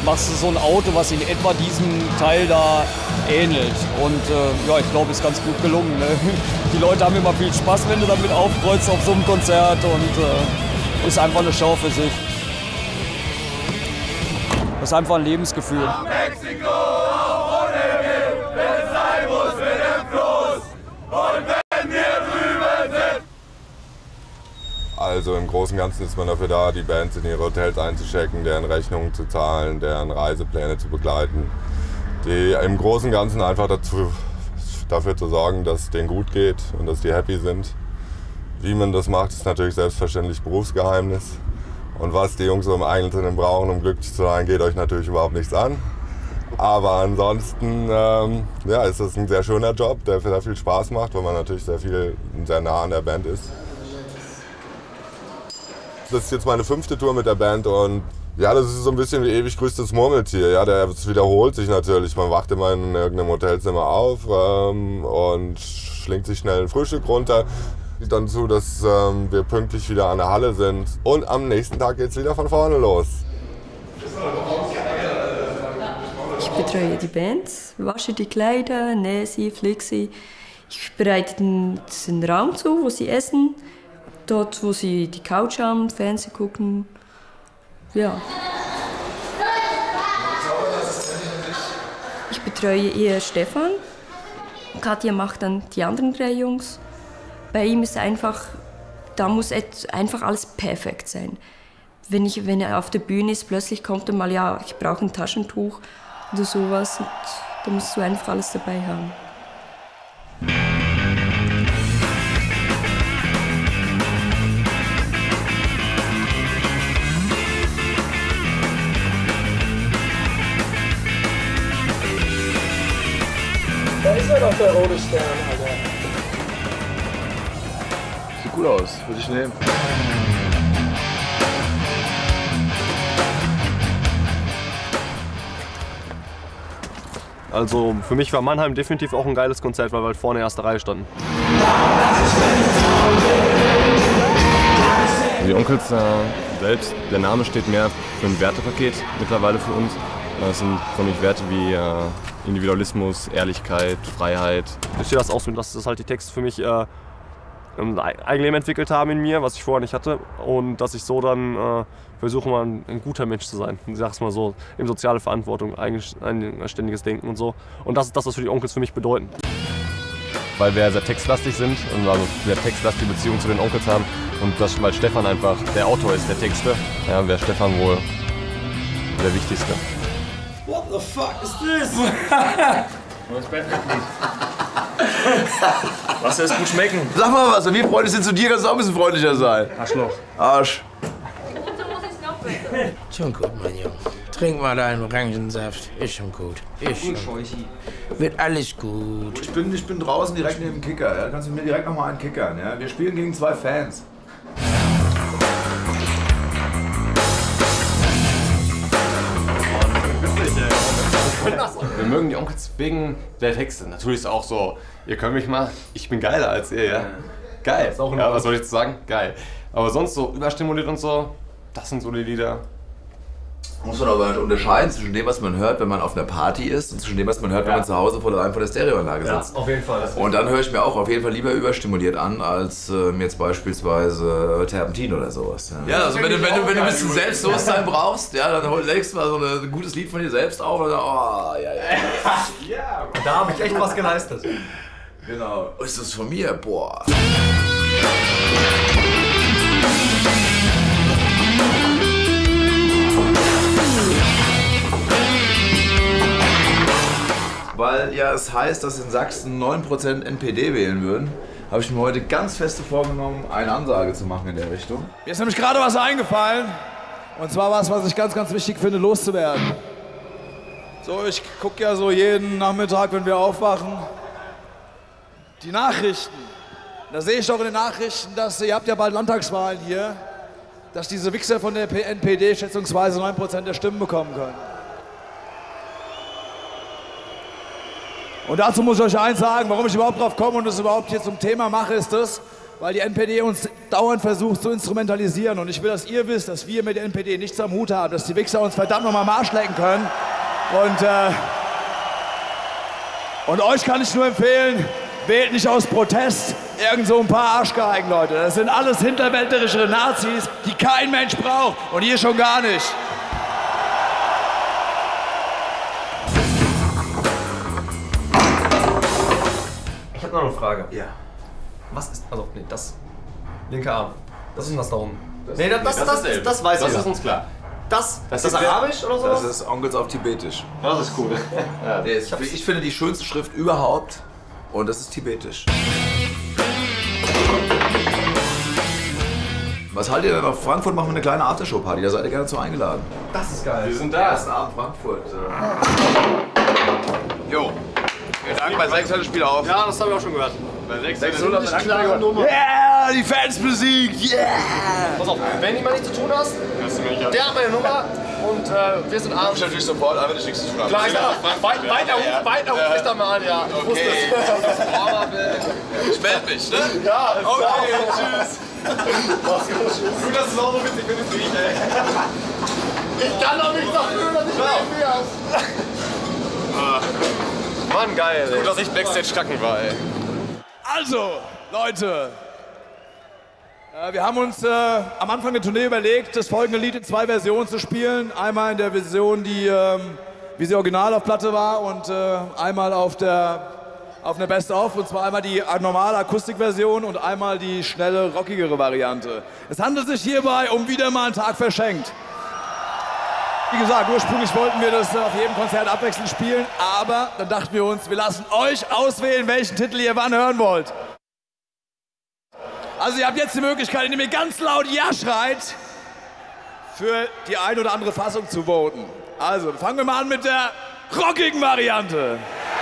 machst du so ein Auto, was in etwa diesem Teil da ähnelt. Und ja, ich glaube, ist ganz gut gelungen. Ne? Die Leute haben immer viel Spaß, wenn du damit aufkreuzt auf so einem Konzert und ist einfach eine Show für sich. Das ist einfach ein Lebensgefühl. Mexiko, auch ohne Wind, wenn es sein muss, mit dem Floß. Und wenn wir drüben sind. Also im Großen und Ganzen ist man dafür da, die Bands in ihre Hotels einzuchecken, deren Rechnungen zu zahlen, deren Reisepläne zu begleiten. Die im Großen und Ganzen einfach dafür zu sorgen, dass es denen gut geht und dass die happy sind. Wie man das macht, ist natürlich selbstverständlich Berufsgeheimnis. Und was die Jungs so im Einzelnen brauchen, um glücklich zu sein, geht euch natürlich überhaupt nichts an. Aber ansonsten ja, ist das ein sehr schöner Job, der sehr viel Spaß macht, weil man natürlich sehr nah an der Band ist. Das ist jetzt meine 5. Tour mit der Band und ja, das ist so ein bisschen wie ewig grüßt das Murmeltier. Ja, das wiederholt sich natürlich. Man wacht immer in irgendeinem Hotelzimmer auf und schlingt sich schnell ein Frühstück runter. Dann zu, dass wir pünktlich wieder an der Halle sind und am nächsten Tag geht es wieder von vorne los. Ich betreue die Band, wasche die Kleider, nähe sie, pflege sie. Ich bereite den Raum zu, wo sie essen, dort, wo sie die Couch haben, Fernsehen gucken. Ja. Ich betreue eher Stefan. Katja macht dann die anderen 3 Jungs. Bei ihm ist da muss einfach alles perfekt sein. Wenn er auf der Bühne ist, plötzlich kommt er mal, ja, ich brauche ein Taschentuch oder sowas. Und da musst du einfach alles dabei haben. Da ist ja doch der rote Stern, Alter. Sieht gut aus, würde ich nehmen. Also für mich war Mannheim definitiv auch ein geiles Konzert, weil wir halt vorne in der ersten Reihe standen. Die Onkels selbst, der Name steht mehr für ein Wertepaket mittlerweile für uns. Das sind für mich Werte wie Individualismus, Ehrlichkeit, Freiheit. Ich sehe das auch so, dass das halt die Texte für mich ein Eigenleben entwickelt haben in mir, was ich vorher nicht hatte. Und dass ich so dann versuche, mal ein guter Mensch zu sein. Ich sag's mal so, eben soziale Verantwortung, eigenständiges Denken und so. Und das ist das, was für die Onkels für mich bedeuten. Weil wir sehr textlastig sind und also sehr textlastige Beziehung zu den Onkels haben. Und das, weil Stefan einfach der Autor ist der Texte, ja, wäre Stefan wohl der Wichtigste. What the fuck is this? Lass es gut schmecken. Sag mal was, wenn wir Freunde sind zu dir, kannst du auch ein bisschen freundlicher sein. Arschloch. Arsch. Schon gut, mein Junge. Trink mal deinen Orangensaft. Ist schon gut. Ist schon gut. Wird alles gut. Ich bin draußen direkt neben dem Kicker. Ja? Kannst du mir direkt noch mal einen kickern. Ja? Wir spielen gegen 2 Fans. Wir mögen die Onkels wegen der Texte. Natürlich ist es auch so, ihr könnt mich mal, ich bin geiler als ihr, ja. Geil. Ja, was soll ich jetzt sagen? Geil. Aber sonst so überstimuliert und so, das sind so die Lieder. Muss man aber halt unterscheiden zwischen dem, was man hört, wenn man auf einer Party ist, und zwischen dem, was man hört, wenn man zu Hause vor der Stereoanlage sitzt. Ja, auf jeden Fall. Und dann höre ich mir auch auf jeden Fall lieber überstimuliert an, als jetzt beispielsweise Terpentin oder sowas. Ja, also wenn du ein bisschen Selbstbewusstsein brauchst, ja, dann legst du mal so ein gutes Lied von dir selbst auf und dann, oh, ja. Ja, da habe ich echt was geleistet. Genau. Ist das von mir? Boah. Weil ja es heißt, dass in Sachsen 9% NPD wählen würden, habe ich mir heute ganz feste vorgenommen, eine Ansage zu machen in der Richtung. Mir ist nämlich gerade was eingefallen. Und zwar was ich ganz, ganz wichtig finde, loszuwerden. So, ich gucke ja so jeden Nachmittag, wenn wir aufwachen, die Nachrichten. Da sehe ich doch in den Nachrichten, dass ihr habt ja bald Landtagswahlen hier, dass diese Wichser von der NPD schätzungsweise 9% der Stimmen bekommen können. Und dazu muss ich euch eins sagen, warum ich überhaupt drauf komme und das überhaupt hier zum Thema mache, ist das, weil die NPD uns dauernd versucht zu instrumentalisieren. Und ich will, dass ihr wisst, dass wir mit der NPD nichts am Hut haben, dass die Wichser uns verdammt nochmal am Arsch lecken können. Und euch kann ich nur empfehlen, wählt nicht aus Protest irgend so ein paar Arschgeigen, Leute. Das sind alles hinterwäldlerische Nazis, die kein Mensch braucht und ihr schon gar nicht. Ich habe noch eine Frage. Ja. Was ist, also, nee, das linke Arm. Das ist denn das da oben? Nee, das weiß ich. Das ist uns klar. Das ist Arabisch oder so? Das ist Onkels auf Tibetisch. Das ist cool. Ja, ich finde die schönste Schrift überhaupt und das ist Tibetisch. Was haltet ihr denn auf Frankfurt? Machen wir eine kleine Aftershow-Party, da seid ihr gerne zu eingeladen. Das ist geil. Wir sind da. Ersten Abend Frankfurt. Jo. Vielen Dank, bei 6 hört das Spiel auf. Ja, das habe ich auch schon gehört. Bei 6-0 hat klare Nummer. Yeah, die Fans besiegt, yeah! Pass auf, wenn jemand nichts zu tun hast, der hat meine Nummer und wir sind abends. Ich natürlich sofort an, wenn ich nichts zu tun habe. Klar, weiter ruf ich da mal an, ja. Okay. Ich melde mich, ne? Ja, okay, tschüss. Mach's gut, dass du es auch so witzig findest wie ich, ey. Ich kann doch nichts dafür, dass ich neben mir Mann, geil, ey. Gut, dass ich Backstage kacken war, ey. Also, Leute, wir haben uns am Anfang der Tournee überlegt, das folgende Lied in 2 Versionen zu spielen. Einmal in der Version, wie sie original auf Platte war und einmal auf einer Best-of. Und zwar einmal die normale Akustikversion und einmal die schnelle, rockigere Variante. Es handelt sich hierbei um wieder mal einen Tag verschenkt. Wie gesagt, ursprünglich wollten wir das auf jedem Konzert abwechselnd spielen, aber dann dachten wir uns, wir lassen euch auswählen, welchen Titel ihr wann hören wollt. Also ihr habt jetzt die Möglichkeit, indem ihr ganz laut Ja schreit, für die ein oder andere Fassung zu voten. Also, fangen wir mal an mit der rockigen Variante.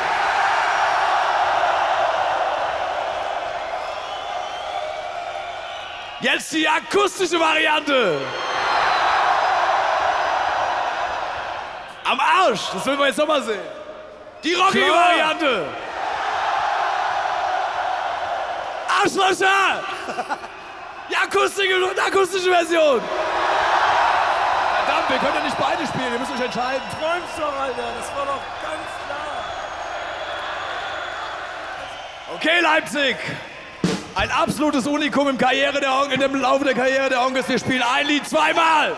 Jetzt die akustische Variante. Am Arsch, das will man jetzt nochmal sehen. Die rockige Variante. Arschlöcher. Die akustische Version. Verdammt, wir können ja nicht beide spielen, ihr müsst euch entscheiden. Träumst doch, Alter, das war doch ganz klar. Okay, Leipzig. Ein absolutes Unikum im Laufe der Karriere der Onkels. Wir spielen ein Lied zweimal.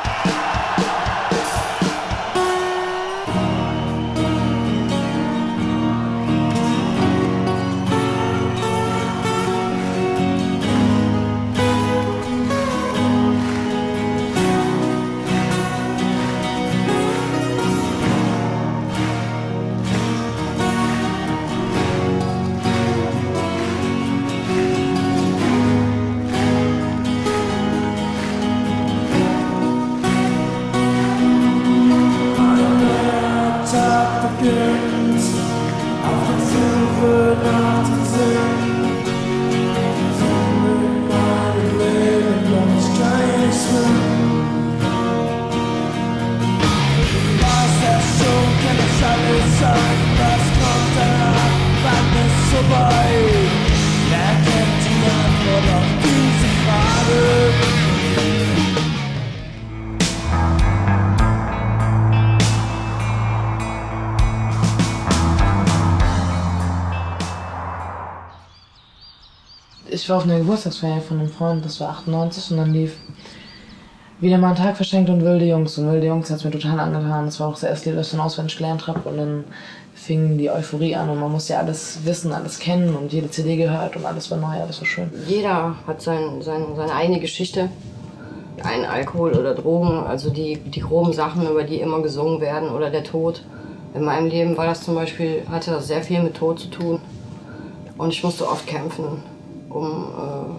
Ich war auf einer Geburtstagsfeier von einem Freund, das war 98, und dann lief wieder mal ein Tag verschenkt und Wilde Jungs. Und Wilde Jungs hat es mir total angetan. Das war auch das erste Lied, das ich dann auswendig gelernt habe. Und dann fing die Euphorie an und man musste ja alles wissen, alles kennen und jede CD gehört und alles war neu, alles war schön. Jeder hat seine eigene Geschichte. Ein Alkohol oder Drogen, also die groben Sachen, über die immer gesungen werden, oder der Tod. In meinem Leben war das zum Beispiel, hatte das sehr viel mit Tod zu tun. Und ich musste oft kämpfen, um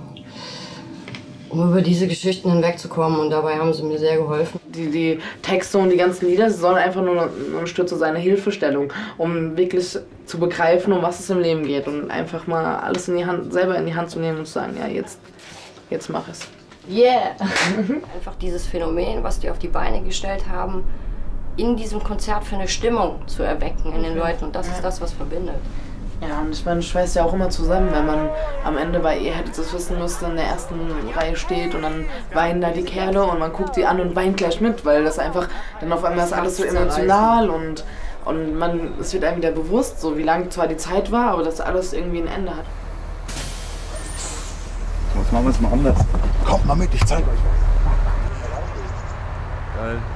über diese Geschichten hinwegzukommen, und dabei haben sie mir sehr geholfen. Die Texte und die ganzen Lieder sollen einfach nur eine Stütze sein, eine Hilfestellung, um wirklich zu begreifen, um was es im Leben geht, und einfach mal alles selber in die Hand zu nehmen und zu sagen, ja, jetzt mach es. Yeah! Einfach dieses Phänomen, was die auf die Beine gestellt haben, in diesem Konzert für eine Stimmung zu erwecken in den Leuten, und das ist das, was verbindet. Ja, und ich meine, du schweißt ja auch immer zusammen, wenn man am Ende, weil ihr hättet es wissen müsst, in der ersten Reihe steht und dann weinen da die Kerle und man guckt die an und weint gleich mit, weil das einfach, dann auf einmal ist alles so emotional und es wird einem wieder bewusst, so wie lang zwar die Zeit war, aber dass alles irgendwie ein Ende hat. Jetzt machen wir es mal anders. Kommt mal mit, ich zeige euch was. Geil.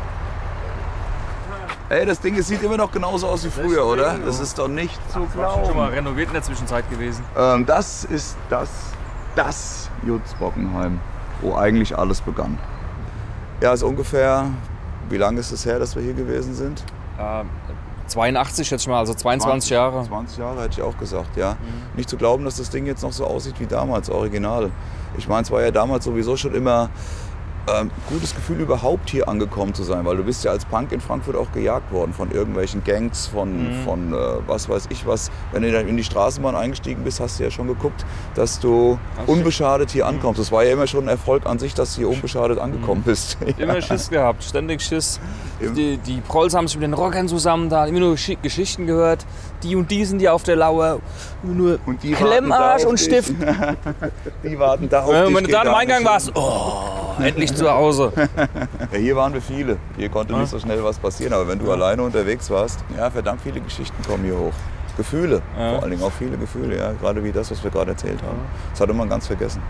Ey, das Ding sieht immer noch genauso aus wie früher, oder? Das ist doch nicht zu glauben. Schon mal renoviert in der Zwischenzeit gewesen. Das ist das Jutz Bockenheim, wo eigentlich alles begann. Ja, ist ungefähr, wie lange ist es her, dass wir hier gewesen sind? 82 schätze ich mal, also 22 Jahre. 20 Jahre hätte ich auch gesagt, ja. Nicht zu glauben, dass das Ding jetzt noch so aussieht wie damals, original. Ich meine, es war ja damals sowieso schon immer gutes Gefühl, überhaupt hier angekommen zu sein, weil du bist ja als Punk in Frankfurt auch gejagt worden von irgendwelchen Gangs, von was weiß ich was. Wenn du dann in die Straßenbahn eingestiegen bist, hast du ja schon geguckt, dass du unbeschadet hier ankommst. Das war ja immer schon ein Erfolg an sich, dass du hier unbeschadet angekommen bist. Immer Schiss gehabt, ständig Schiss. Die Prolls haben sich mit den Rockern zusammen da immer nur Geschichten gehört. Die und die sind ja auf der Lauer. Nur Klemmarsch und Stift. Die warten da auf dich. Und wenn du da im Eingang warst, endlich zu Hause. Ja, hier waren wir viele. Hier konnte nicht so schnell was passieren. Aber wenn du alleine unterwegs warst, ja, verdammt viele Geschichten kommen hier hoch. Gefühle, vor allen Dingen auch viele Gefühle. Ja, gerade wie das, was wir gerade erzählt haben. Das hat man ganz vergessen.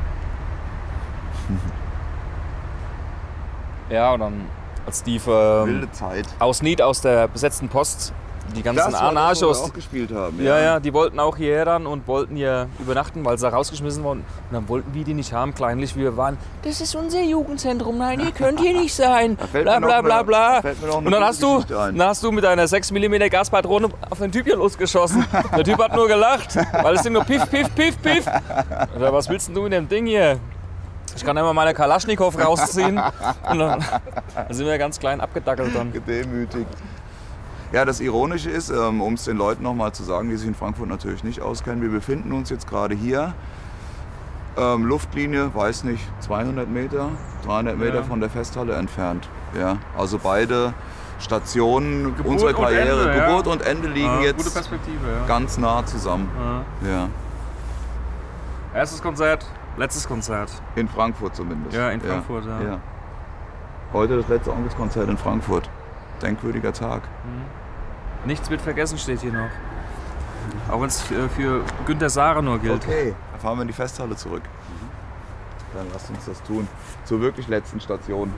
Ja, und dann als Steve wilde Zeit. Aus Nied, aus der besetzten Post, die ganzen Anarchos, auch gespielt haben. Ja, die wollten auch hierher dann und wollten hier übernachten, weil sie rausgeschmissen wurden. Und dann wollten wir die nicht haben, kleinlich wie wir waren. Das ist unser Jugendzentrum, nein, ihr könnt hier nicht sein. Bla bla bla bla. Und dann hast du mit einer 6 mm Gaspatrone auf den Typ hier losgeschossen. Der Typ hat nur gelacht, weil es sind nur Piff, Piff, Piff, Piff. Oder was willst denn du mit dem Ding hier? Ich kann immer meine Kalaschnikow rausziehen und dann sind wir ganz klein abgedackelt dann. Gedemütigt. Ja, das Ironische ist, um es den Leuten noch mal zu sagen, die sich in Frankfurt natürlich nicht auskennen, wir befinden uns jetzt gerade hier, Luftlinie, weiß nicht, 200 Meter, 300 Meter von der Festhalle entfernt. Ja, also beide Stationen unserer Karriere, Ende, Geburt und Ende liegen jetzt gute Perspektive, ganz nah zusammen. Ja. Erstes Konzert, letztes Konzert. In Frankfurt zumindest. Ja, in Frankfurt, ja. Heute das letzte Onkelskonzert in Frankfurt. Denkwürdiger Tag. Nichts wird vergessen steht hier noch. Auch wenn es für Günter Sahre nur gilt. Okay, dann fahren wir in die Festhalle zurück. Dann lasst uns das tun. Zur wirklich letzten Station.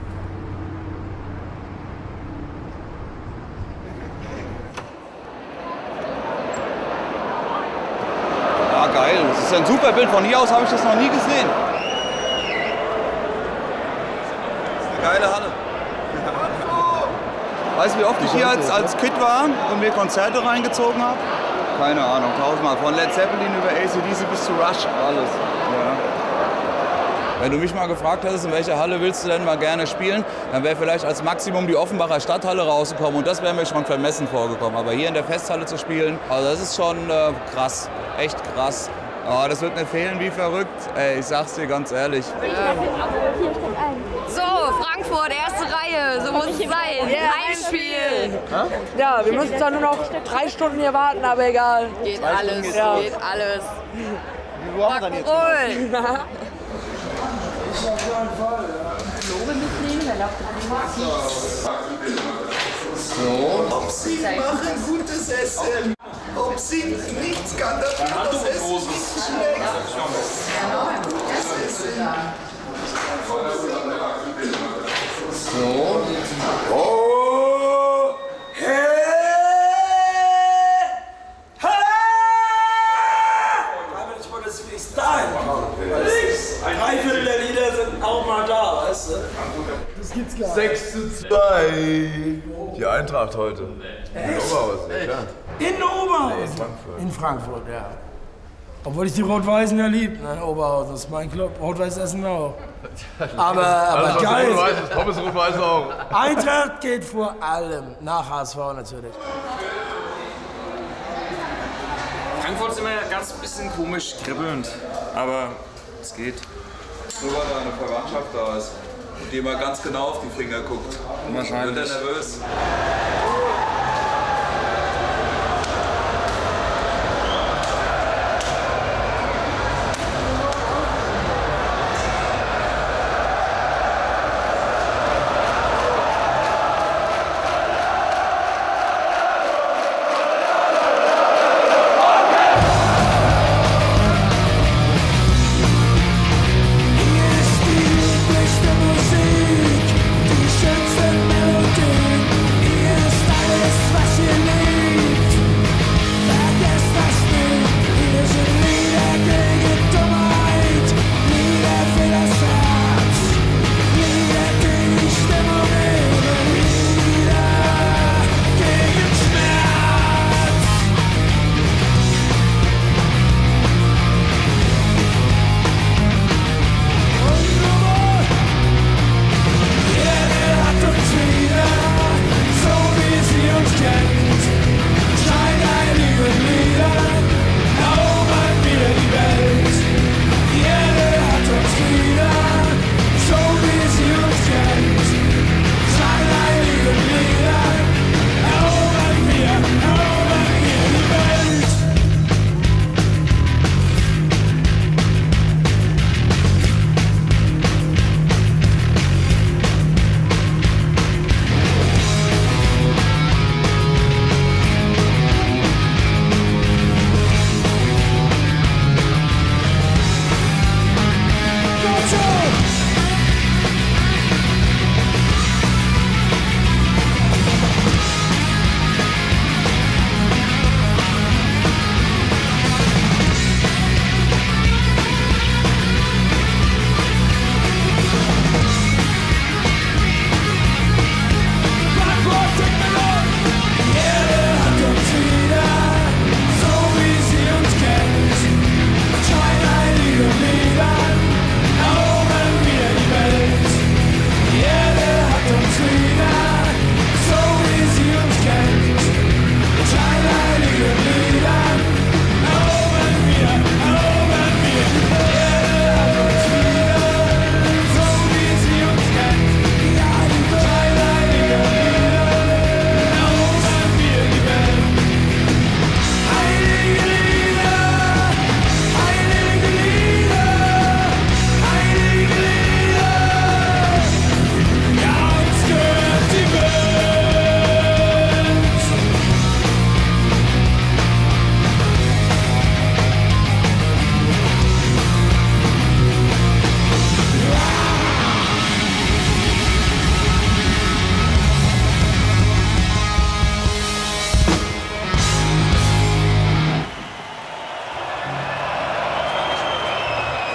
Ah, geil. Das ist ein super Bild. Von hier aus habe ich das noch nie gesehen. Das ist eine geile Halle. Weißt du, wie oft ich hier als Kid war und mir Konzerte reingezogen habe? Keine Ahnung, 1000-mal. Von Led Zeppelin über AC/DC bis zu Rush, alles. Ja. Wenn du mich mal gefragt hättest, in welcher Halle willst du denn mal gerne spielen, dann wäre vielleicht als Maximum die Offenbacher Stadthalle rausgekommen und das wäre mir schon vermessen vorgekommen. Aber hier in der Festhalle zu spielen, also das ist schon krass, echt krass. Oh, das wird mir fehlen wie verrückt. Ey, ich sag's dir ganz ehrlich. So, Frankfurt, erste Reihe, so muss es sein. Heimspiel. Ja, wir müssen zwar nur noch 3 Stunden hier warten, aber egal. Geht alles, geht alles. Rock'n'Roll. Ob sie machen gutes Essen, ob sie nichts kann dafür, dass es nicht schmeckt. Oh, hey, damit ich mal das Freestyle. 3/4 der Lieder sind auch mal da, weißt du? Das gibt's gar nicht. 6:2. Die Eintracht heute. In Oberhausen, klar. In Oberhausen? In Frankfurt, ja. Obwohl ich die Rot-Weißen ja lieb, ne? Oberhausen, das ist mein Club. Rot-Weiß Essen auch. Aber geil. Pommes Rot-Weiß auch. Eintracht geht vor allem. Nach HSV natürlich. Frankfurt ist immer ganz bisschen komisch kribbelnd, aber es geht. Nur weil da eine Verwandtschaft da ist und die mal ganz genau auf die Finger guckt. Wahrscheinlich. Wird er nervös.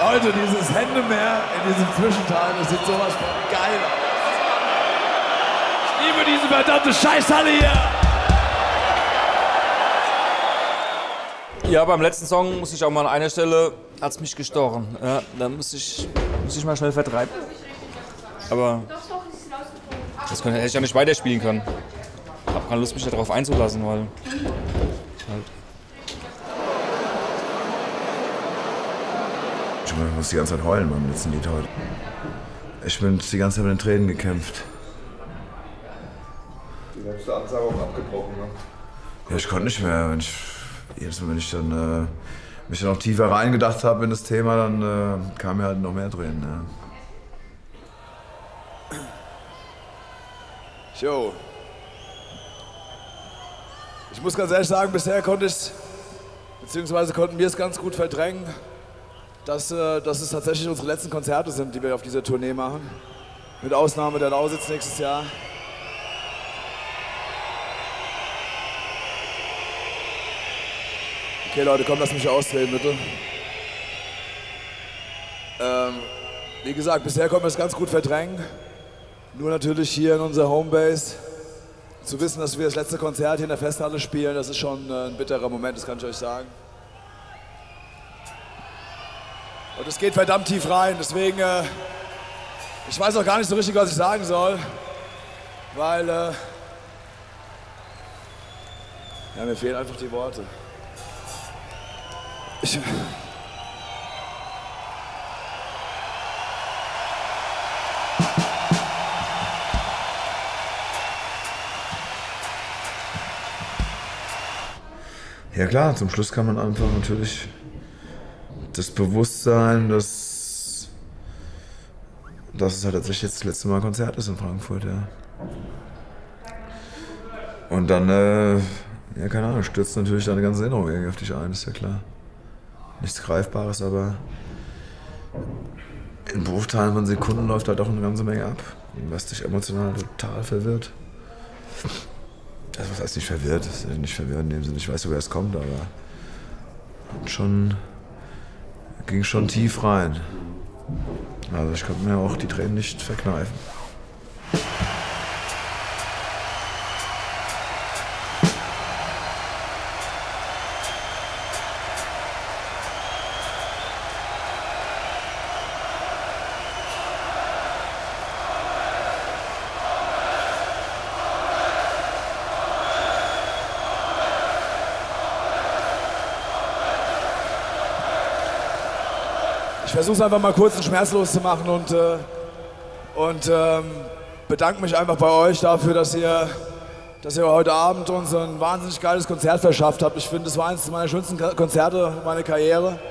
Leute, dieses Händemeer in diesem Zwischenteil, das sieht sowas von geil aus. Ich liebe diese verdammte Scheißhalle hier. Ja, beim letzten Song muss ich auch mal an einer Stelle, hat's mich gestochen. Ja, da muss ich mal schnell vertreiben. Aber das hätte ich ja nicht weiterspielen können. Ich habe keine Lust, mich darauf einzulassen, weil halt. Ich muss die ganze Zeit heulen beim letzten Lied heute. Ich bin die ganze Zeit mit den Tränen gekämpft. Die letzte Ansage auch abgebrochen, ne? Ja, ich konnte nicht mehr. Jedes Mal, wenn ich dann mich noch tiefer reingedacht habe in das Thema, dann kamen mir halt noch mehr Tränen. Ja. Jo. Ich muss ganz ehrlich sagen, bisher konnten wir es ganz gut verdrängen, dass es tatsächlich unsere letzten Konzerte sind, die wir auf dieser Tournee machen. Mit Ausnahme der Lausitz nächstes Jahr. Okay Leute, komm, lass mich ausdrehen, bitte. Wie gesagt, bisher konnten wir es ganz gut verdrängen. Nur natürlich hier in unserer Homebase. Zu wissen, dass wir das letzte Konzert hier in der Festhalle spielen, das ist schon ein bitterer Moment, das kann ich euch sagen. Und es geht verdammt tief rein, deswegen, ich weiß auch gar nicht so richtig, was ich sagen soll. Weil, ja, mir fehlen einfach die Worte. Ja klar, zum Schluss kann man einfach natürlich das Bewusstsein, dass es halt tatsächlich jetzt das letzte Mal Konzert ist in Frankfurt, ja. Und dann, ja keine Ahnung, stürzt natürlich deine ganze Erinnerung irgendwie auf dich ein, ist ja klar. Nichts Greifbares, aber in Bruchteilen von Sekunden läuft halt auch eine ganze Menge ab, was dich emotional total verwirrt. Also was heißt nicht verwirrt? Das ist nicht verwirrt in dem Sinne, ich weiß, woher es kommt, aber ging schon tief rein. Also ich konnte mir auch die Tränen nicht verkneifen. Ich versuche es einfach mal kurz und schmerzlos zu machen und bedanke mich einfach bei euch dafür, dass ihr heute Abend uns ein wahnsinnig geiles Konzert verschafft habt. Ich finde, es war eines meiner schönsten Konzerte meiner Karriere.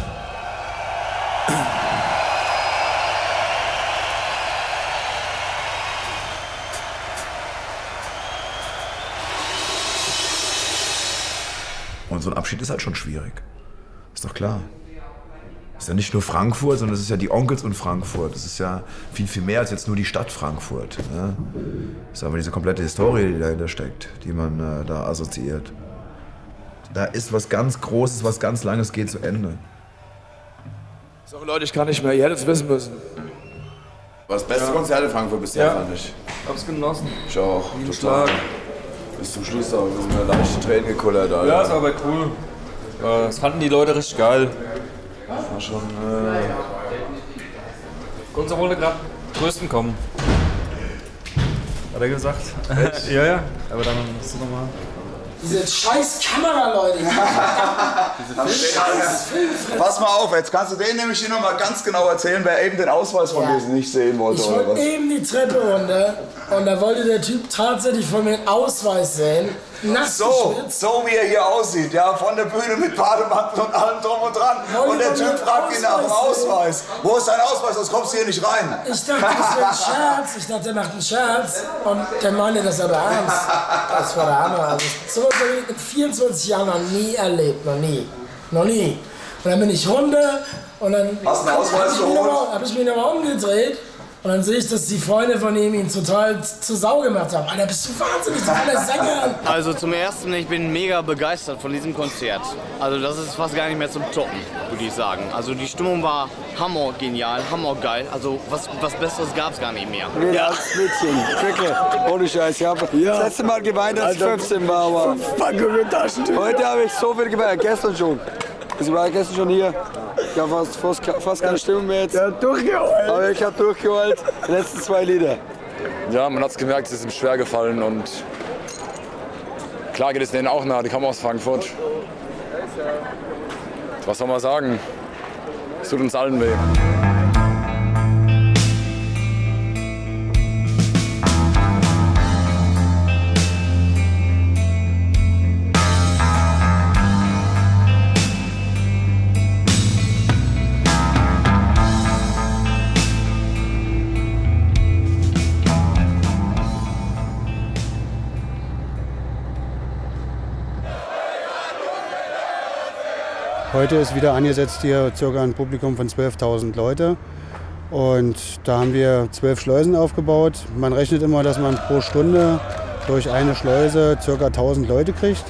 Und so ein Abschied ist halt schon schwierig. Ist doch klar. Das ist ja nicht nur Frankfurt, sondern es ist ja die Onkels und Frankfurt. Das ist ja viel, viel mehr als jetzt nur die Stadt Frankfurt. Ja? Das ist aber diese komplette Historie, die dahinter steckt, die man da assoziiert. Da ist was ganz Großes, was ganz Langes geht zu Ende. So Leute, ich kann nicht mehr, ihr hättet es wissen müssen. War das beste Konzert in Frankfurt bisher, fand ich. Hab's genossen. Ich auch, Jeden total. Schlag. Bis zum Schluss auch, wir sind mir leichte Tränen gekullert, Alter. Ja, ist aber cool. Das fanden die Leute richtig geil. War schon, Gunzer wollte gerade größten kommen. Hat er gesagt? Ja, ja. Aber dann musst du nochmal. Diese scheiß Kamera, Leute. Pass mal auf, jetzt kannst du denen nämlich hier nochmal ganz genau erzählen, wer eben den Ausweis von mir nicht sehen wollte. Ich oder wollte was? eben die Treppe runter und da wollte der Typ tatsächlich von mir den Ausweis sehen. Nass geschwitzt. So wie er hier aussieht, ja, von der Bühne mit Bademantel und allem drum und dran. Und der Typ fragt ihn nach dem Ausweis. Wo ist dein Ausweis? Sonst kommst du hier nicht rein. Ich dachte, das wäre ein Scherz. Ich dachte, der macht einen Scherz. Und der meinte das aber ernst. Das war der Hammer. Also, so was habe ich in 24 Jahren noch nie erlebt. Noch nie. Noch nie. Und dann bin ich runter und dann hast du einen Ausweis geholt? Habe ich mich nochmal umgedreht Und dann sehe ich, dass die Freunde von ihm ihn total zur Sau gemacht haben. Alter, bist du wahnsinnig, du bist Sänger. Also zum Ersten, ich bin mega begeistert von diesem Konzert. Also das ist fast gar nicht mehr zum Toppen, würde ich sagen. Also die Stimmung war hammergenial, hammergeil. Also was Besseres gab es gar nicht mehr. Ja, als Mädchen, wirklich. Ohne Scheiß. Ich habe das letzte Mal geweint, als ich 15 war. Aber heute habe ich so viel geweint, gestern schon. Ich war gestern schon hier. Ich habe fast keine Stimme mehr jetzt. Ja, durchgeholt. Aber ich habe durchgeholt. Die letzten 2 Lieder. Ja, man hat es gemerkt, es ist ihm schwer gefallen. Und klar geht es denen auch nah. Die kommen aus Frankfurt. Was soll man sagen? Es tut uns allen weh. Heute ist wieder angesetzt hier circa ein Publikum von 12.000 Leute. Und da haben wir 12 Schleusen aufgebaut. Man rechnet immer, dass man pro Stunde durch eine Schleuse circa 1.000 Leute kriegt.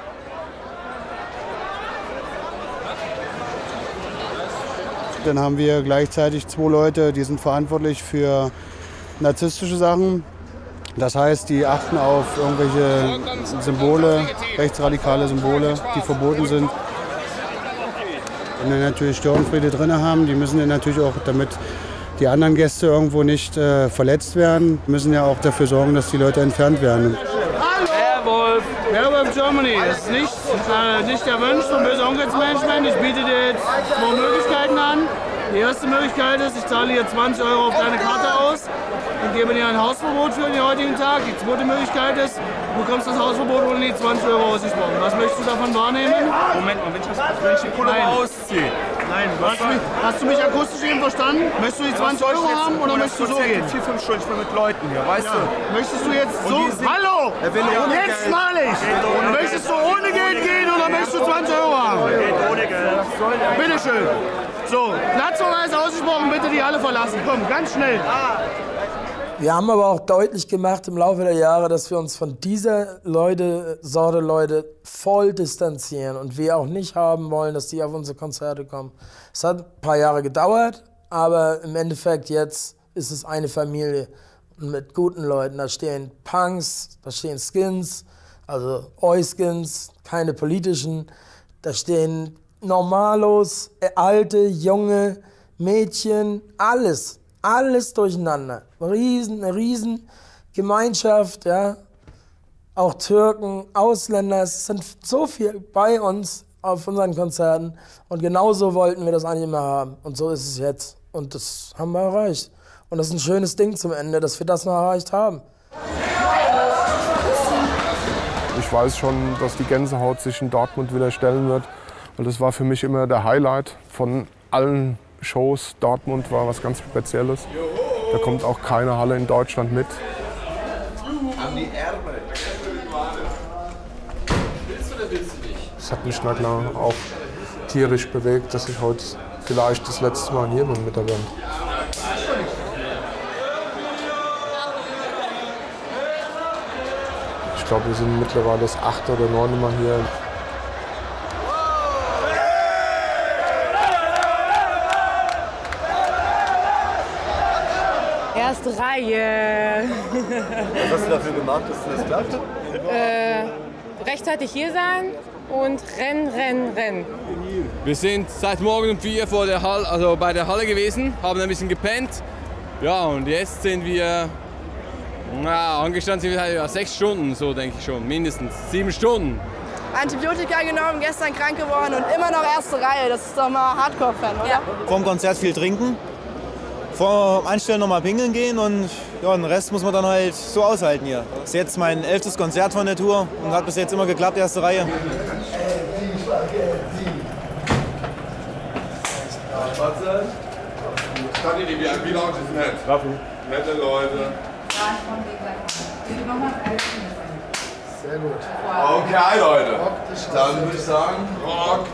Dann haben wir gleichzeitig 2 Leute, die sind verantwortlich für narzisstische Sachen. Das heißt, die achten auf irgendwelche Symbole, rechtsradikale Symbole, die verboten sind. Wenn wir natürlich Störenfriede drin haben, die müssen ja natürlich auch, damit die anderen Gäste irgendwo nicht verletzt werden, müssen ja auch dafür sorgen, dass die Leute entfernt werden. Werwolf, Werwolf Germany, das ist nicht erwünscht vom bösen Onkelmanagement. Ich biete dir jetzt 2 Möglichkeiten an. Die erste Möglichkeit ist, ich zahle hier 20 € auf deine Karte aus und gebe dir ein Hausverbot für den heutigen Tag. Die zweite Möglichkeit ist, du bekommst das Hausverbot ohne die 20 € ausgesprochen. Was möchtest du davon wahrnehmen? Moment mal, wenn ich den Pullover ausziehe. Nein, hast du mich akustisch eben verstanden? Möchtest du die 20 € haben oder möchtest du so gehen? 4-5 Stunden, ich bin mit Leuten hier, weißt du? Möchtest du jetzt so... Hallo! Jetzt mal ich! Möchtest du ohne Geld gehen oder möchtest du 20 € haben? Ohne Geld. Bitteschön. So, Platzverweis ausgesprochen, bitte die alle verlassen. Komm, ganz schnell. Wir haben aber auch deutlich gemacht im Laufe der Jahre, dass wir uns von dieser Sorte Leute voll distanzieren und wir auch nicht haben wollen, dass die auf unsere Konzerte kommen. Es hat ein paar Jahre gedauert, aber im Endeffekt jetzt ist es eine Familie mit guten Leuten. Da stehen Punks, da stehen Skins, also Oi-Skins, keine politischen. Da stehen Normalos, alte, junge, Mädchen, alles. Alles durcheinander. Eine riesen Gemeinschaft, ja. Auch Türken, Ausländer, es sind so viel bei uns auf unseren Konzerten. Und genauso wollten wir das eigentlich immer haben. Und so ist es jetzt. Und das haben wir erreicht. Und das ist ein schönes Ding zum Ende, dass wir das noch erreicht haben. Ich weiß schon, dass die Gänsehaut sich in Dortmund wieder stellen wird. Weil das war für mich immer der Highlight von allen Shows. Dortmund war was ganz Spezielles. Da kommt auch keine Halle in Deutschland mit. An die Ärmel. Willst du oder willst du nicht? Das hat mich na klar auch tierisch bewegt, dass ich heute vielleicht das letzte Mal hier bin mit der Band. Ich glaube, wir sind mittlerweile das 8. oder 9. Mal hier. Erste Reihe. Was hast du dafür gemacht, dass das klappt? Rechtzeitig hier sein und rennen. Wir sind seit morgen um 4 vor der Halle, also bei der Halle gewesen, haben ein bisschen gepennt. Ja, und jetzt sind wir, angestanden sind wir 6 Stunden, so denke ich schon, mindestens 7 Stunden. Antibiotika genommen, gestern krank geworden und immer noch erste Reihe. Das ist doch mal Hardcore-Fan, oder? Ja. Vorm Konzert viel trinken, vor dem Einstellen noch mal pingeln gehen und ja, den Rest muss man dann halt so aushalten hier. Das ist jetzt mein 11. Konzert von der Tour und hat bis jetzt immer geklappt, erste Reihe. Die VIP-Lounge ist nett. Nette Leute. Sehr gut. Okay, Leute. Dann würde ich sagen, Rock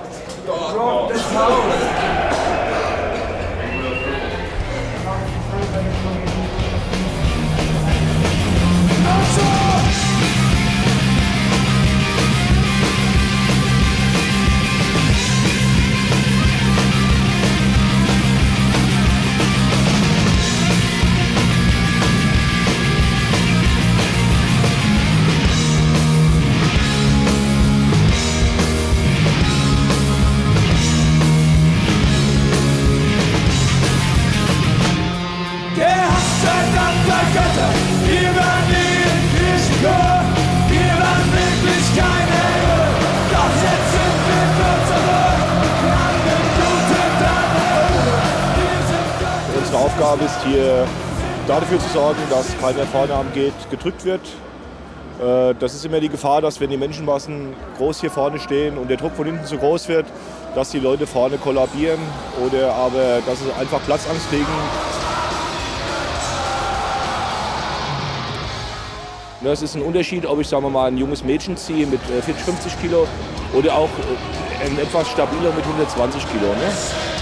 das Haus. Aufgabe ist hier dafür zu sorgen, dass keiner vorne am Gate gedrückt wird. Das ist immer die Gefahr, dass wenn die Menschenmassen groß hier vorne stehen und der Druck von hinten zu groß wird, dass die Leute vorne kollabieren oder aber dass sie einfach Platzangst kriegen. Es ist ein Unterschied, ob ich sagen wir mal, ein junges Mädchen ziehe mit 40, 50 Kilo oder auch ein etwas stabiler mit 120 Kilo. Ne?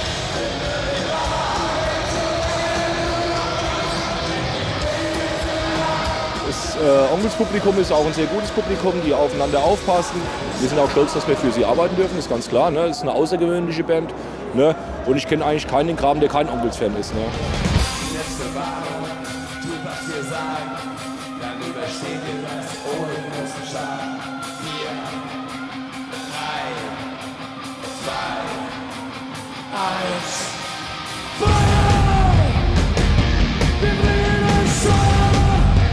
Das Onkelspublikum ist auch ein sehr gutes Publikum, die aufeinander aufpassen. Wir sind auch stolz, dass wir für sie arbeiten dürfen, ist ganz klar. Ne? Das ist eine außergewöhnliche Band. Ne? Und ich kenne eigentlich keinen in Graben, der kein Onkels-Fan ist. Ne? Letzte Warnung, tu was wir sagen, dann überstehen wir das ohne großen Schaden. 4, 3, 2, 1. Feuer! Wir bringen euch Feuer!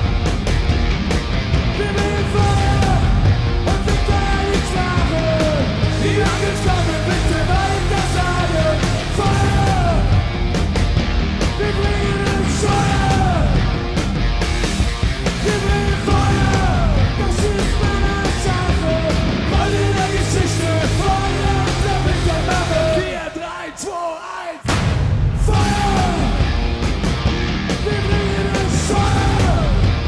Wir bringen Feuer! Und wir können nichts machen! Die Angst kommen, bitte weiter sagen! Feuer! Wir bringen euch Feuer! Wir bringen Feuer! Das ist meine Sache! Voll in der Geschichte! Feuer! Damit wir machen! 4, 3, 2, 1! Feuer! Wir bringen euch Feuer!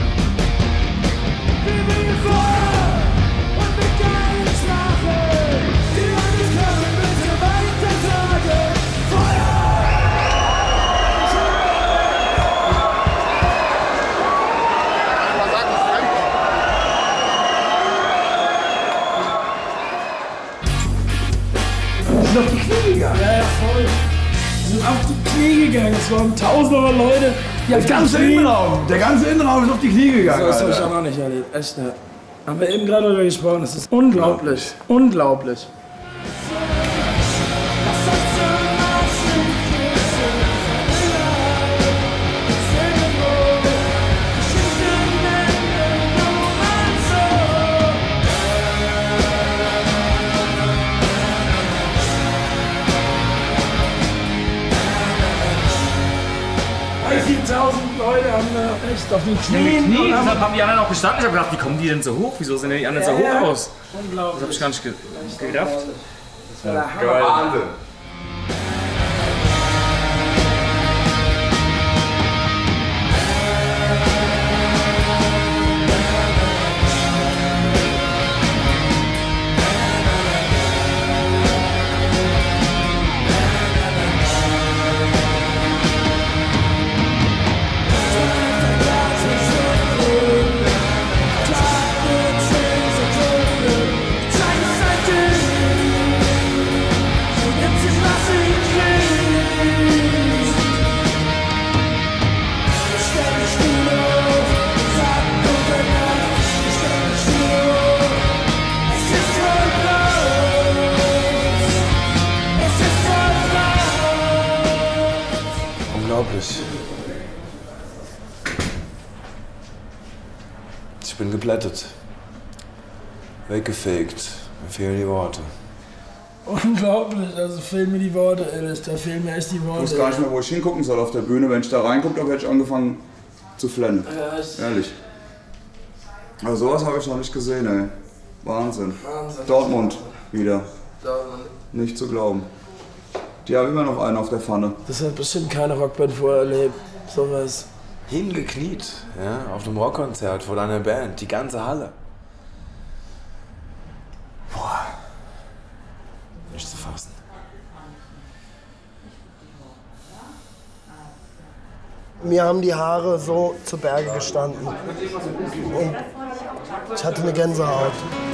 Wir bringen Feuer! Und wir können nichts machen! Die Angst kommen, bitte weiter sagen! Feuer! Die sind auf die Knie gegangen. Ja, voll. Die sind auf die Knie gegangen. Es waren tausende Leute. Der ganze Innenraum ist auf die Knie gegangen. Das habe ich auch noch nicht erlebt. Echt nicht. Haben wir eben gerade darüber gesprochen. Das ist unglaublich. Unglaublich. Leute haben da echt auf den Knien. Deshalb haben die anderen auch gestanden. Ich habe gedacht, wie kommen die denn so hoch? Wieso sind denn die anderen so hoch aus? Unglaublich. Das habe ich gar nicht gerafft. Das war der Wahnsinn. Unglaublich. Ich bin geblättet. Weggefegt. Mir fehlen die Worte. Unglaublich, also fehlen mir die Worte, ehrlich. Da fehlen mir echt die Worte. Ich wusste gar nicht mehr, wo ich hingucken soll auf der Bühne. Wenn ich da reingucke, habe ich angefangen zu flennen. Ja, echt. Ehrlich. Also sowas habe ich noch nicht gesehen, ey. Wahnsinn. Wahnsinn. Dortmund wieder. Dortmund. Nicht zu glauben. Die haben immer noch einen auf der Pfanne. Das hat bestimmt keine Rockband vorher erlebt. Sowas. Hingekniet, ja, auf einem Rockkonzert vor deiner Band, die ganze Halle. Boah. Nicht zu fassen. Mir haben die Haare so zu Berge gestanden. Und ich hatte eine Gänsehaut.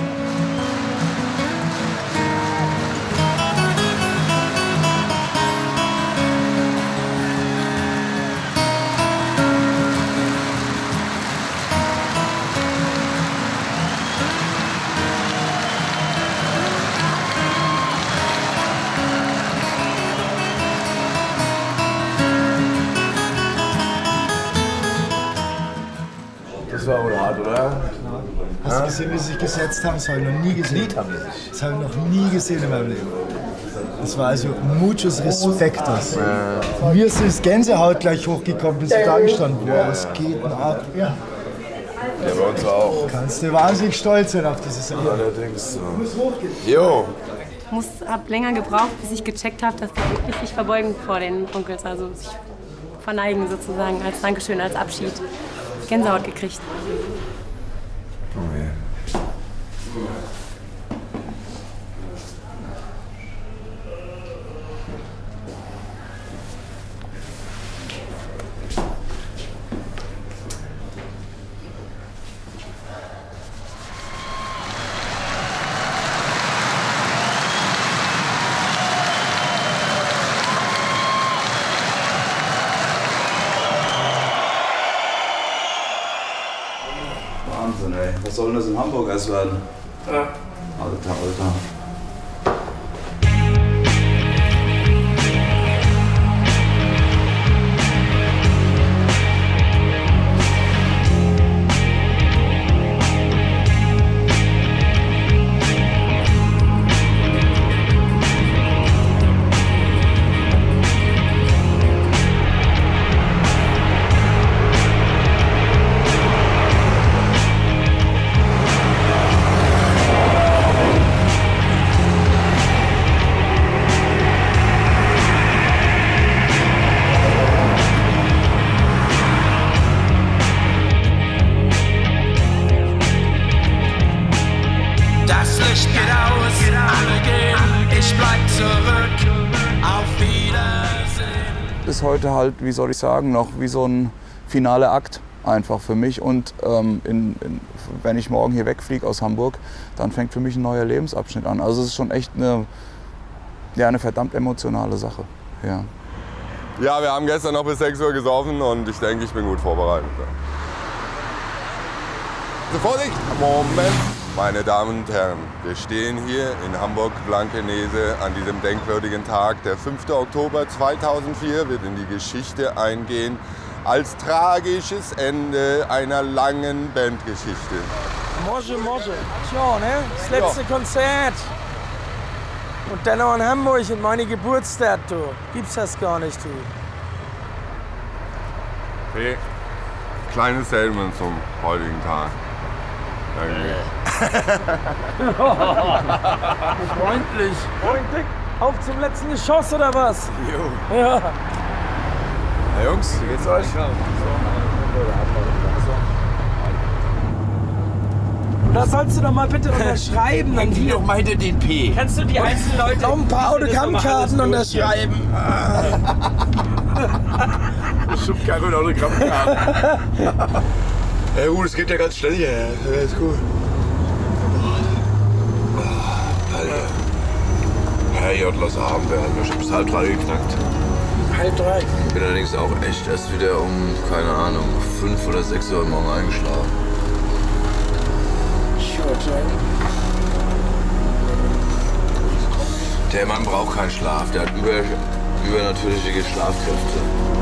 Das war wohl hart, oder? Hast du gesehen, wie sie sich gesetzt haben? Das habe ich noch nie gesehen. Das habe ich noch nie gesehen in meinem Leben. Das war also muchos Respektos. Mir ist das Gänsehaut gleich hochgekommen, bis ich da gestanden bin. Boah, was geht denn ab? Ja, bei uns auch. Kannst du wahnsinnig stolz sein auf dieses Erlebnis. Allerdings. Jo. Hab länger gebraucht, bis ich gecheckt habe, dass die wirklich sich verbeugen vor den Onkels, also sich verneigen sozusagen als Dankeschön, als Abschied. Gänsehaut gekriegt. Oh yeah. Wahnsinn, ey. Was soll denn das in Hamburg erst werden? Ja. Alter. Ist heute halt, wie soll ich sagen, noch wie so ein finaler Akt einfach für mich. Und wenn ich morgen hier wegfliege aus Hamburg, dann fängt für mich ein neuer Lebensabschnitt an. Also es ist schon echt eine verdammt emotionale Sache. Ja. Ja, wir haben gestern noch bis 6 Uhr gesoffen und ich denke, ich bin gut vorbereitet. Also Vorsicht! Moment! Meine Damen und Herren, wir stehen hier in Hamburg-Blankenese an diesem denkwürdigen Tag. Der 5. Oktober 2004 wird in die Geschichte eingehen als tragisches Ende einer langen Bandgeschichte. Morgen. Tja, ne? Das letzte Konzert. Und dann noch in Hamburg in meine Geburtsstadt, du. Gibt's das gar nicht, du. Okay. Kleines Statement zum heutigen Tag. Freundlich. Auf zum letzten Geschoss oder was? Jo. Ja. Na Jungs, wie geht's euch? Da sollst du doch mal bitte unterschreiben. Häng die doch mal den P. Kannst du die einzelnen Leute noch ein paar Autogrammkarten unterschreiben? Ich hab keine Autogrammkarten. Ja gut, es geht ja ganz schnell hier. Ja, ist gut. Herr J, lass haben wir haben schon bis 2:30 geknackt. 2:30? Ich bin allerdings auch echt erst wieder um, keine Ahnung, 5 oder 6 Uhr morgen eingeschlafen. Der Mann braucht keinen Schlaf, der hat übernatürliche Schlafkräfte.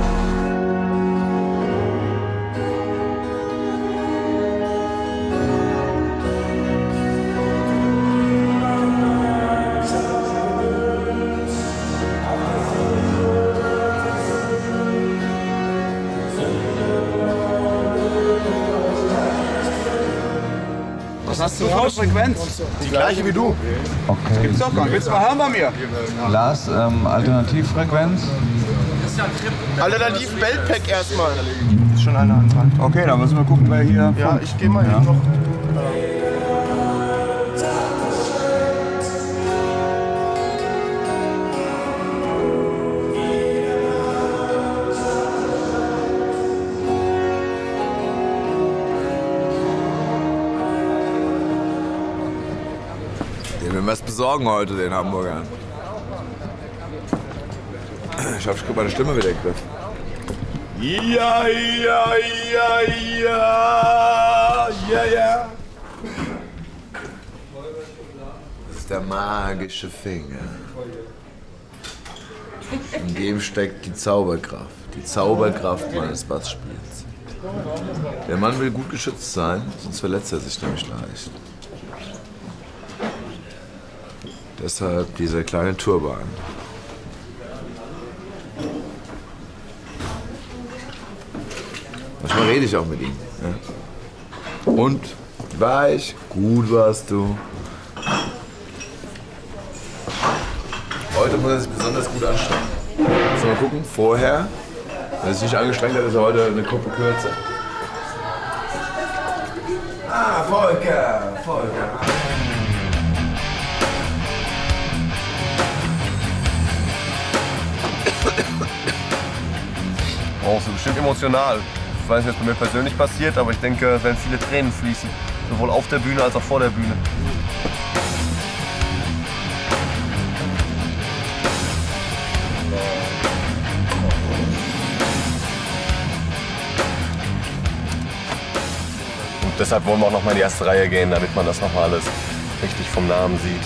Was hast du für eine Frequenz? Die gleiche wie du. Okay. Das gibt's doch gar nicht. Willst du mal hören bei mir? Lars, Alternativfrequenz? Alternativ Beltpack erstmal. Ist schon eine Anfang. Okay, dann müssen wir gucken, wer hier. Ja, ich gehe mal eben noch. Wir müssen was besorgen heute, den Hamburgern. Ich hoffe, ich kriege meine Stimme wieder in den Griff. Ja. Das ist der magische Finger. In dem steckt die Zauberkraft meines Bassspiels. Der Mann will gut geschützt sein, sonst verletzt er sich nämlich leicht. Deshalb diese kleine Tourbahn. Manchmal rede ich auch mit ihm. Ja. Und? War ich? Gut warst du. Heute muss er sich besonders gut anstrengen. So, mal gucken, vorher, wenn er sich nicht angestrengt hat, ist er heute eine Kuppe kürzer. Ah, Volker, Volker. Oh, so bestimmt emotional. Ich weiß nicht, was bei mir persönlich passiert, aber ich denke, es werden viele Tränen fließen. Sowohl auf der Bühne als auch vor der Bühne. Und deshalb wollen wir auch noch mal in die erste Reihe gehen, damit man das noch mal alles richtig vom Namen sieht.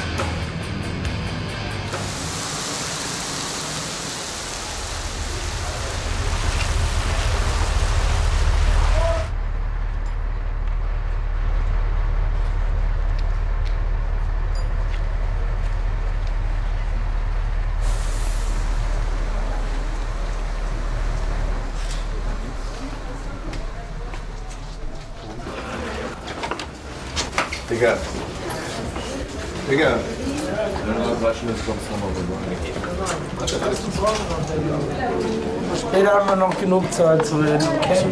Digga. Digga. Wenn du mal quatschen willst, kommst du nochmal rüber. Später haben wir noch genug Zeit zu reden, okay?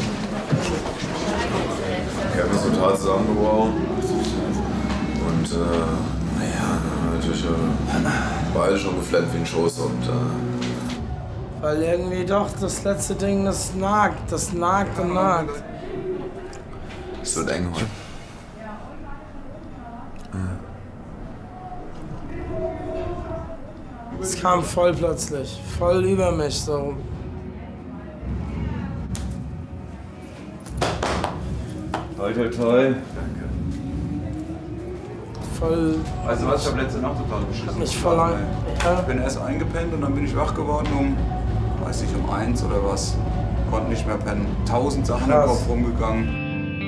Wir haben uns total zusammengebrochen. Und naja, natürlich beide schon geflennt wie ein Schoß und Weil irgendwie doch das letzte Ding, das nagt und nagt. es wird eng heute. Es kam voll plötzlich, voll über mich so. Toi, toi, toi. Voll. Also was, ich habe letzte Nacht total beschissen. Mich voll lang. Ich bin erst eingepennt und dann bin ich wach geworden weiß nicht, um 1 oder was. Konnte nicht mehr pennen. 1000 Sachen im Kopf rumgegangen.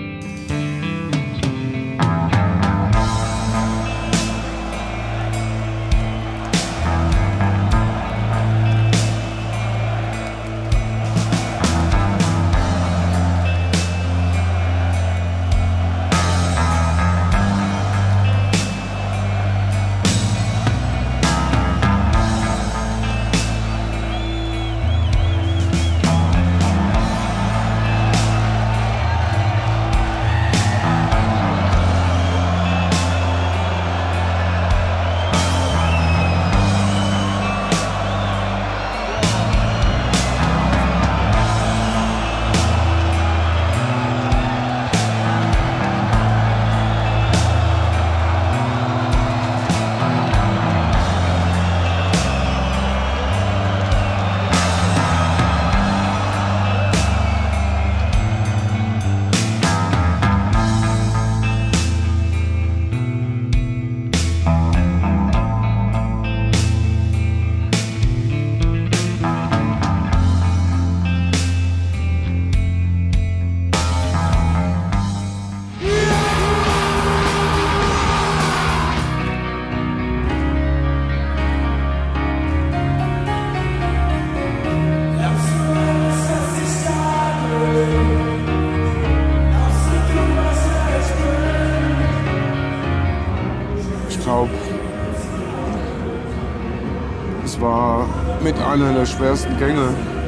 Es war mit einer der schwersten Gänge.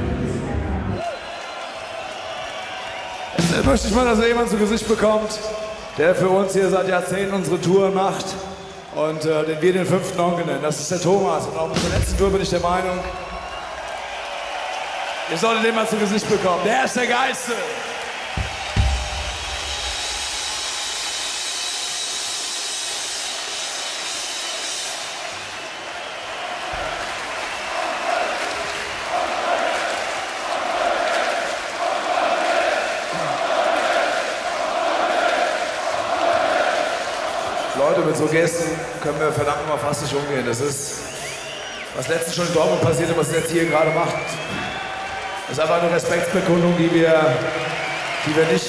Jetzt möchte ich mal, dass er jemand zu Gesicht bekommt, der für uns hier seit Jahrzehnten unsere Tour macht und den wir den 5. Onkel nennen. Das ist der Thomas. Und auf unserer letzten Tour bin ich der Meinung, ihr solltet den mal zu Gesicht bekommen. Der ist der Geilste. Leute, mit so Gästen können wir verdammt mal fast nicht umgehen. Das ist, was letztens schon in Dortmund passiert ist, was er jetzt hier gerade macht. Das ist einfach eine Respektsbekundung, die wir nicht...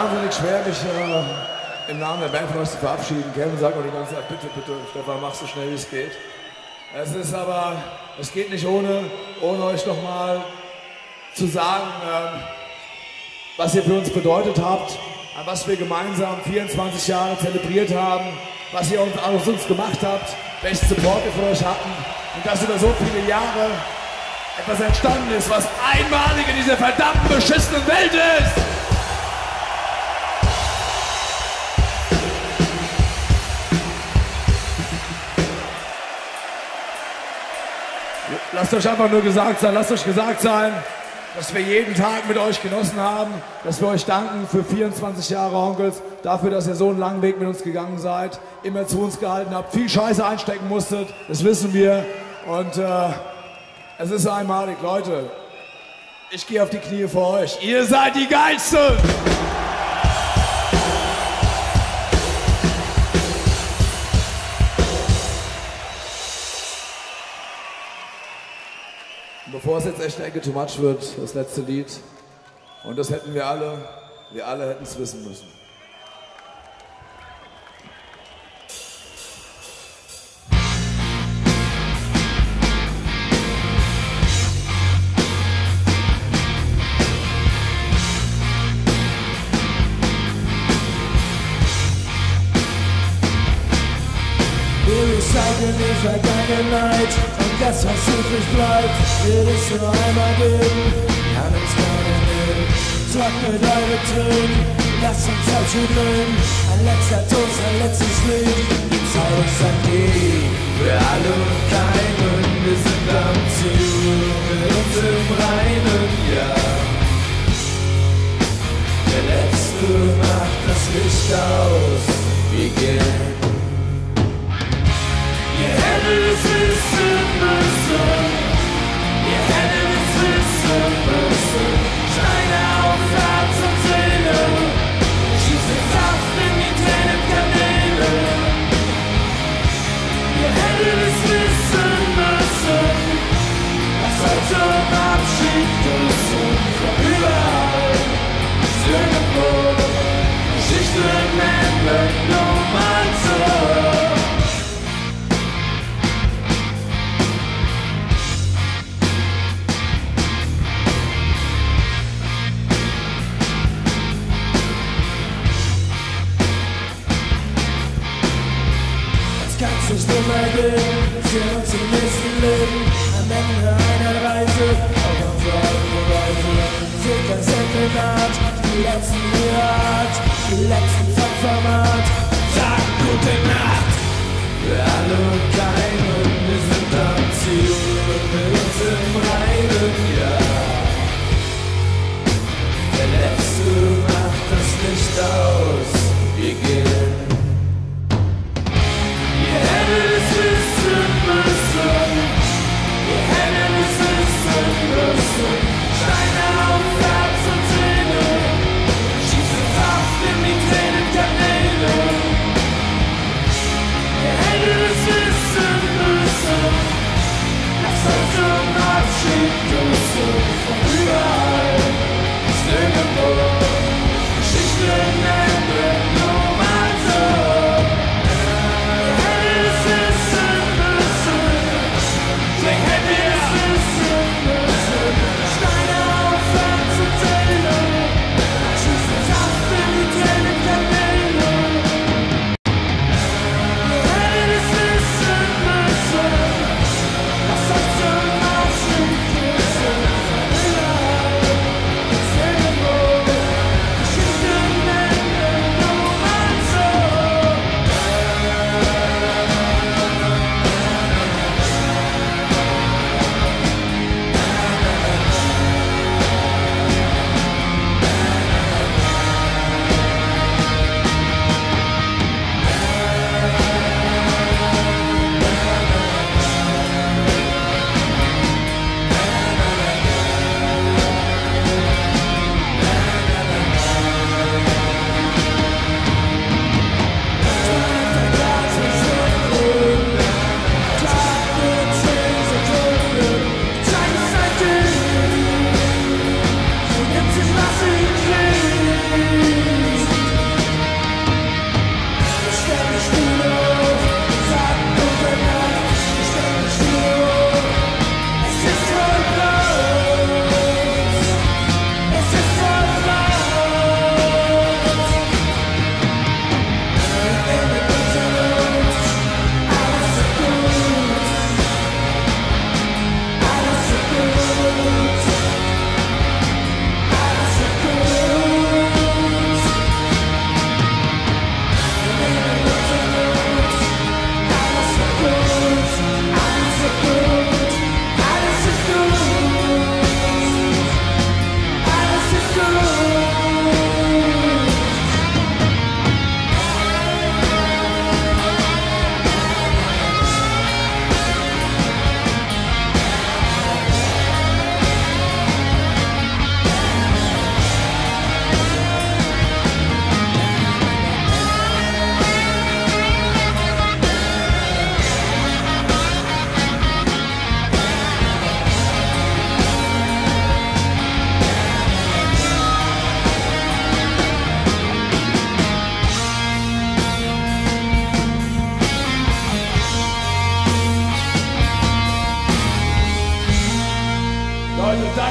wahnsinnig schwer, mich im Namen der Band von euch zu verabschieden. Kevin sagt auch die ganze Zeit, bitte, bitte, Stefan, mach so schnell wie es geht. Es geht nicht ohne euch nochmal zu sagen, was ihr für uns bedeutet habt, an was wir gemeinsam 24 Jahre zelebriert haben, was ihr aus uns gemacht habt, welchen Support wir von euch hatten und dass über so viele Jahre etwas entstanden ist, was einmalig in dieser verdammten beschissenen Welt ist. Lasst euch einfach nur gesagt sein, dass wir jeden Tag mit euch genossen haben, dass wir euch danken für 24 Jahre Onkels, dafür, dass ihr so einen langen Weg mit uns gegangen seid, immer zu uns gehalten habt, viel Scheiße einstecken musstet, das wissen wir und es ist einmalig, Leute, ich gehe auf die Knie vor euch, ihr seid die Geilsten! Bevor es jetzt echt eine Ecke too much wird, das letzte Lied. Und das hätten wir alle hätten es wissen müssen. Wir recyceln die Vergangenheit und das, was übrig bleibt, wird es nur einmal geben, kann uns keiner nehmen. Trocknet eure Tränen, lasst uns abschütteln, ein letzter Toast, ein letztes Lied, die Zeit ist an die, für alle und keinen, wir sind am Ziel, mit uns im Reinen, ja. Der Letzte macht das Licht aus, wir gehen. Ihr hättet es wissen müssen, ihr hättet es wissen müssen. Steine auf Herz und Seele, schießt Saft in die Tränenkanäle. Ihr hättet es wissen müssen, dass heute um Abschied küssen von überall. Nirgendwo, Geschichten enden nur mal so. Kann's nicht immer gehen, sehen uns im nächsten Leben, am Ende einer Reise, auf unserer eigenen Weise. Seht das Ende naht, die letzten Rat, die letzten vom Format. Sagt gute Nacht, für alle und keinen, wir sind am Ziel, mit uns im Reinen, ja. Der Letzte macht das Licht aus, wir gehen. Ihr hättet es wissen müssen, ihr hättet es wissen müssen. Steine auf Herz und Seele, schießen Saft in die Tränenkanäle. Ihr hättet es wissen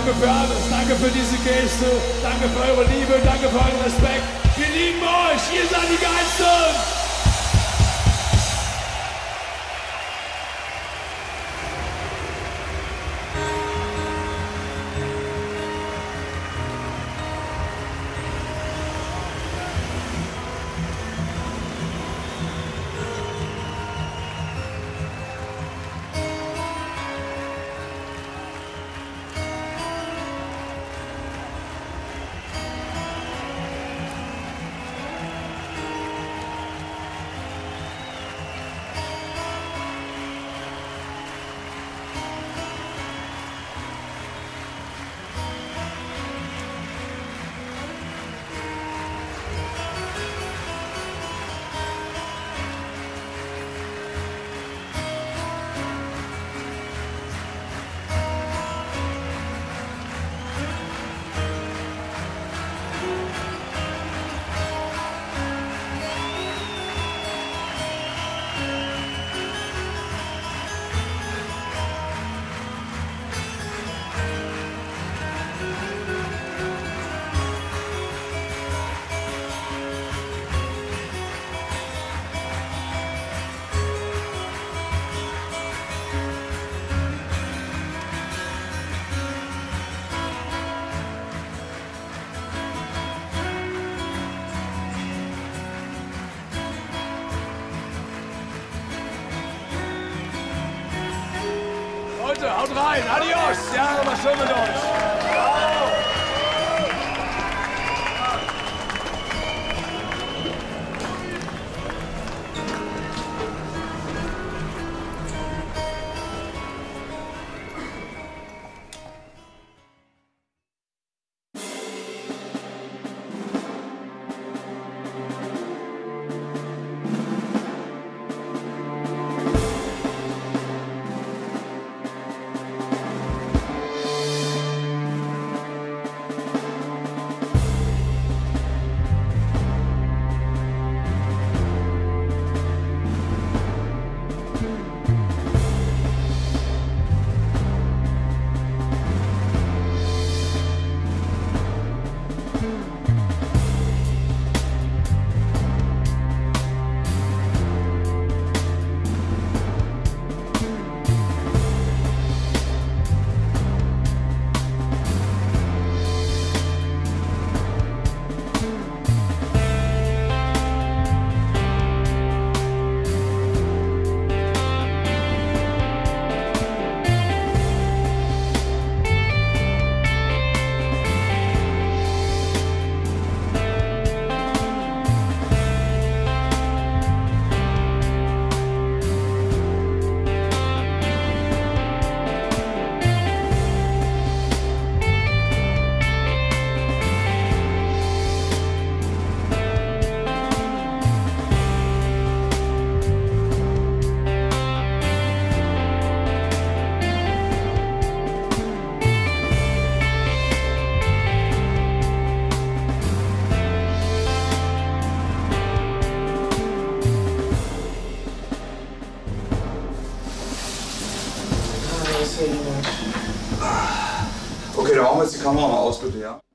danke für alles, danke für diese Geste, danke für eure Liebe, danke für euren Respekt. Wir lieben euch, ihr seid die Geilsten! Leute, haut rein, adios, die Jahre war schön mit euch. Okay, dann machen wir jetzt die Kamera mal aus, bitte, ja?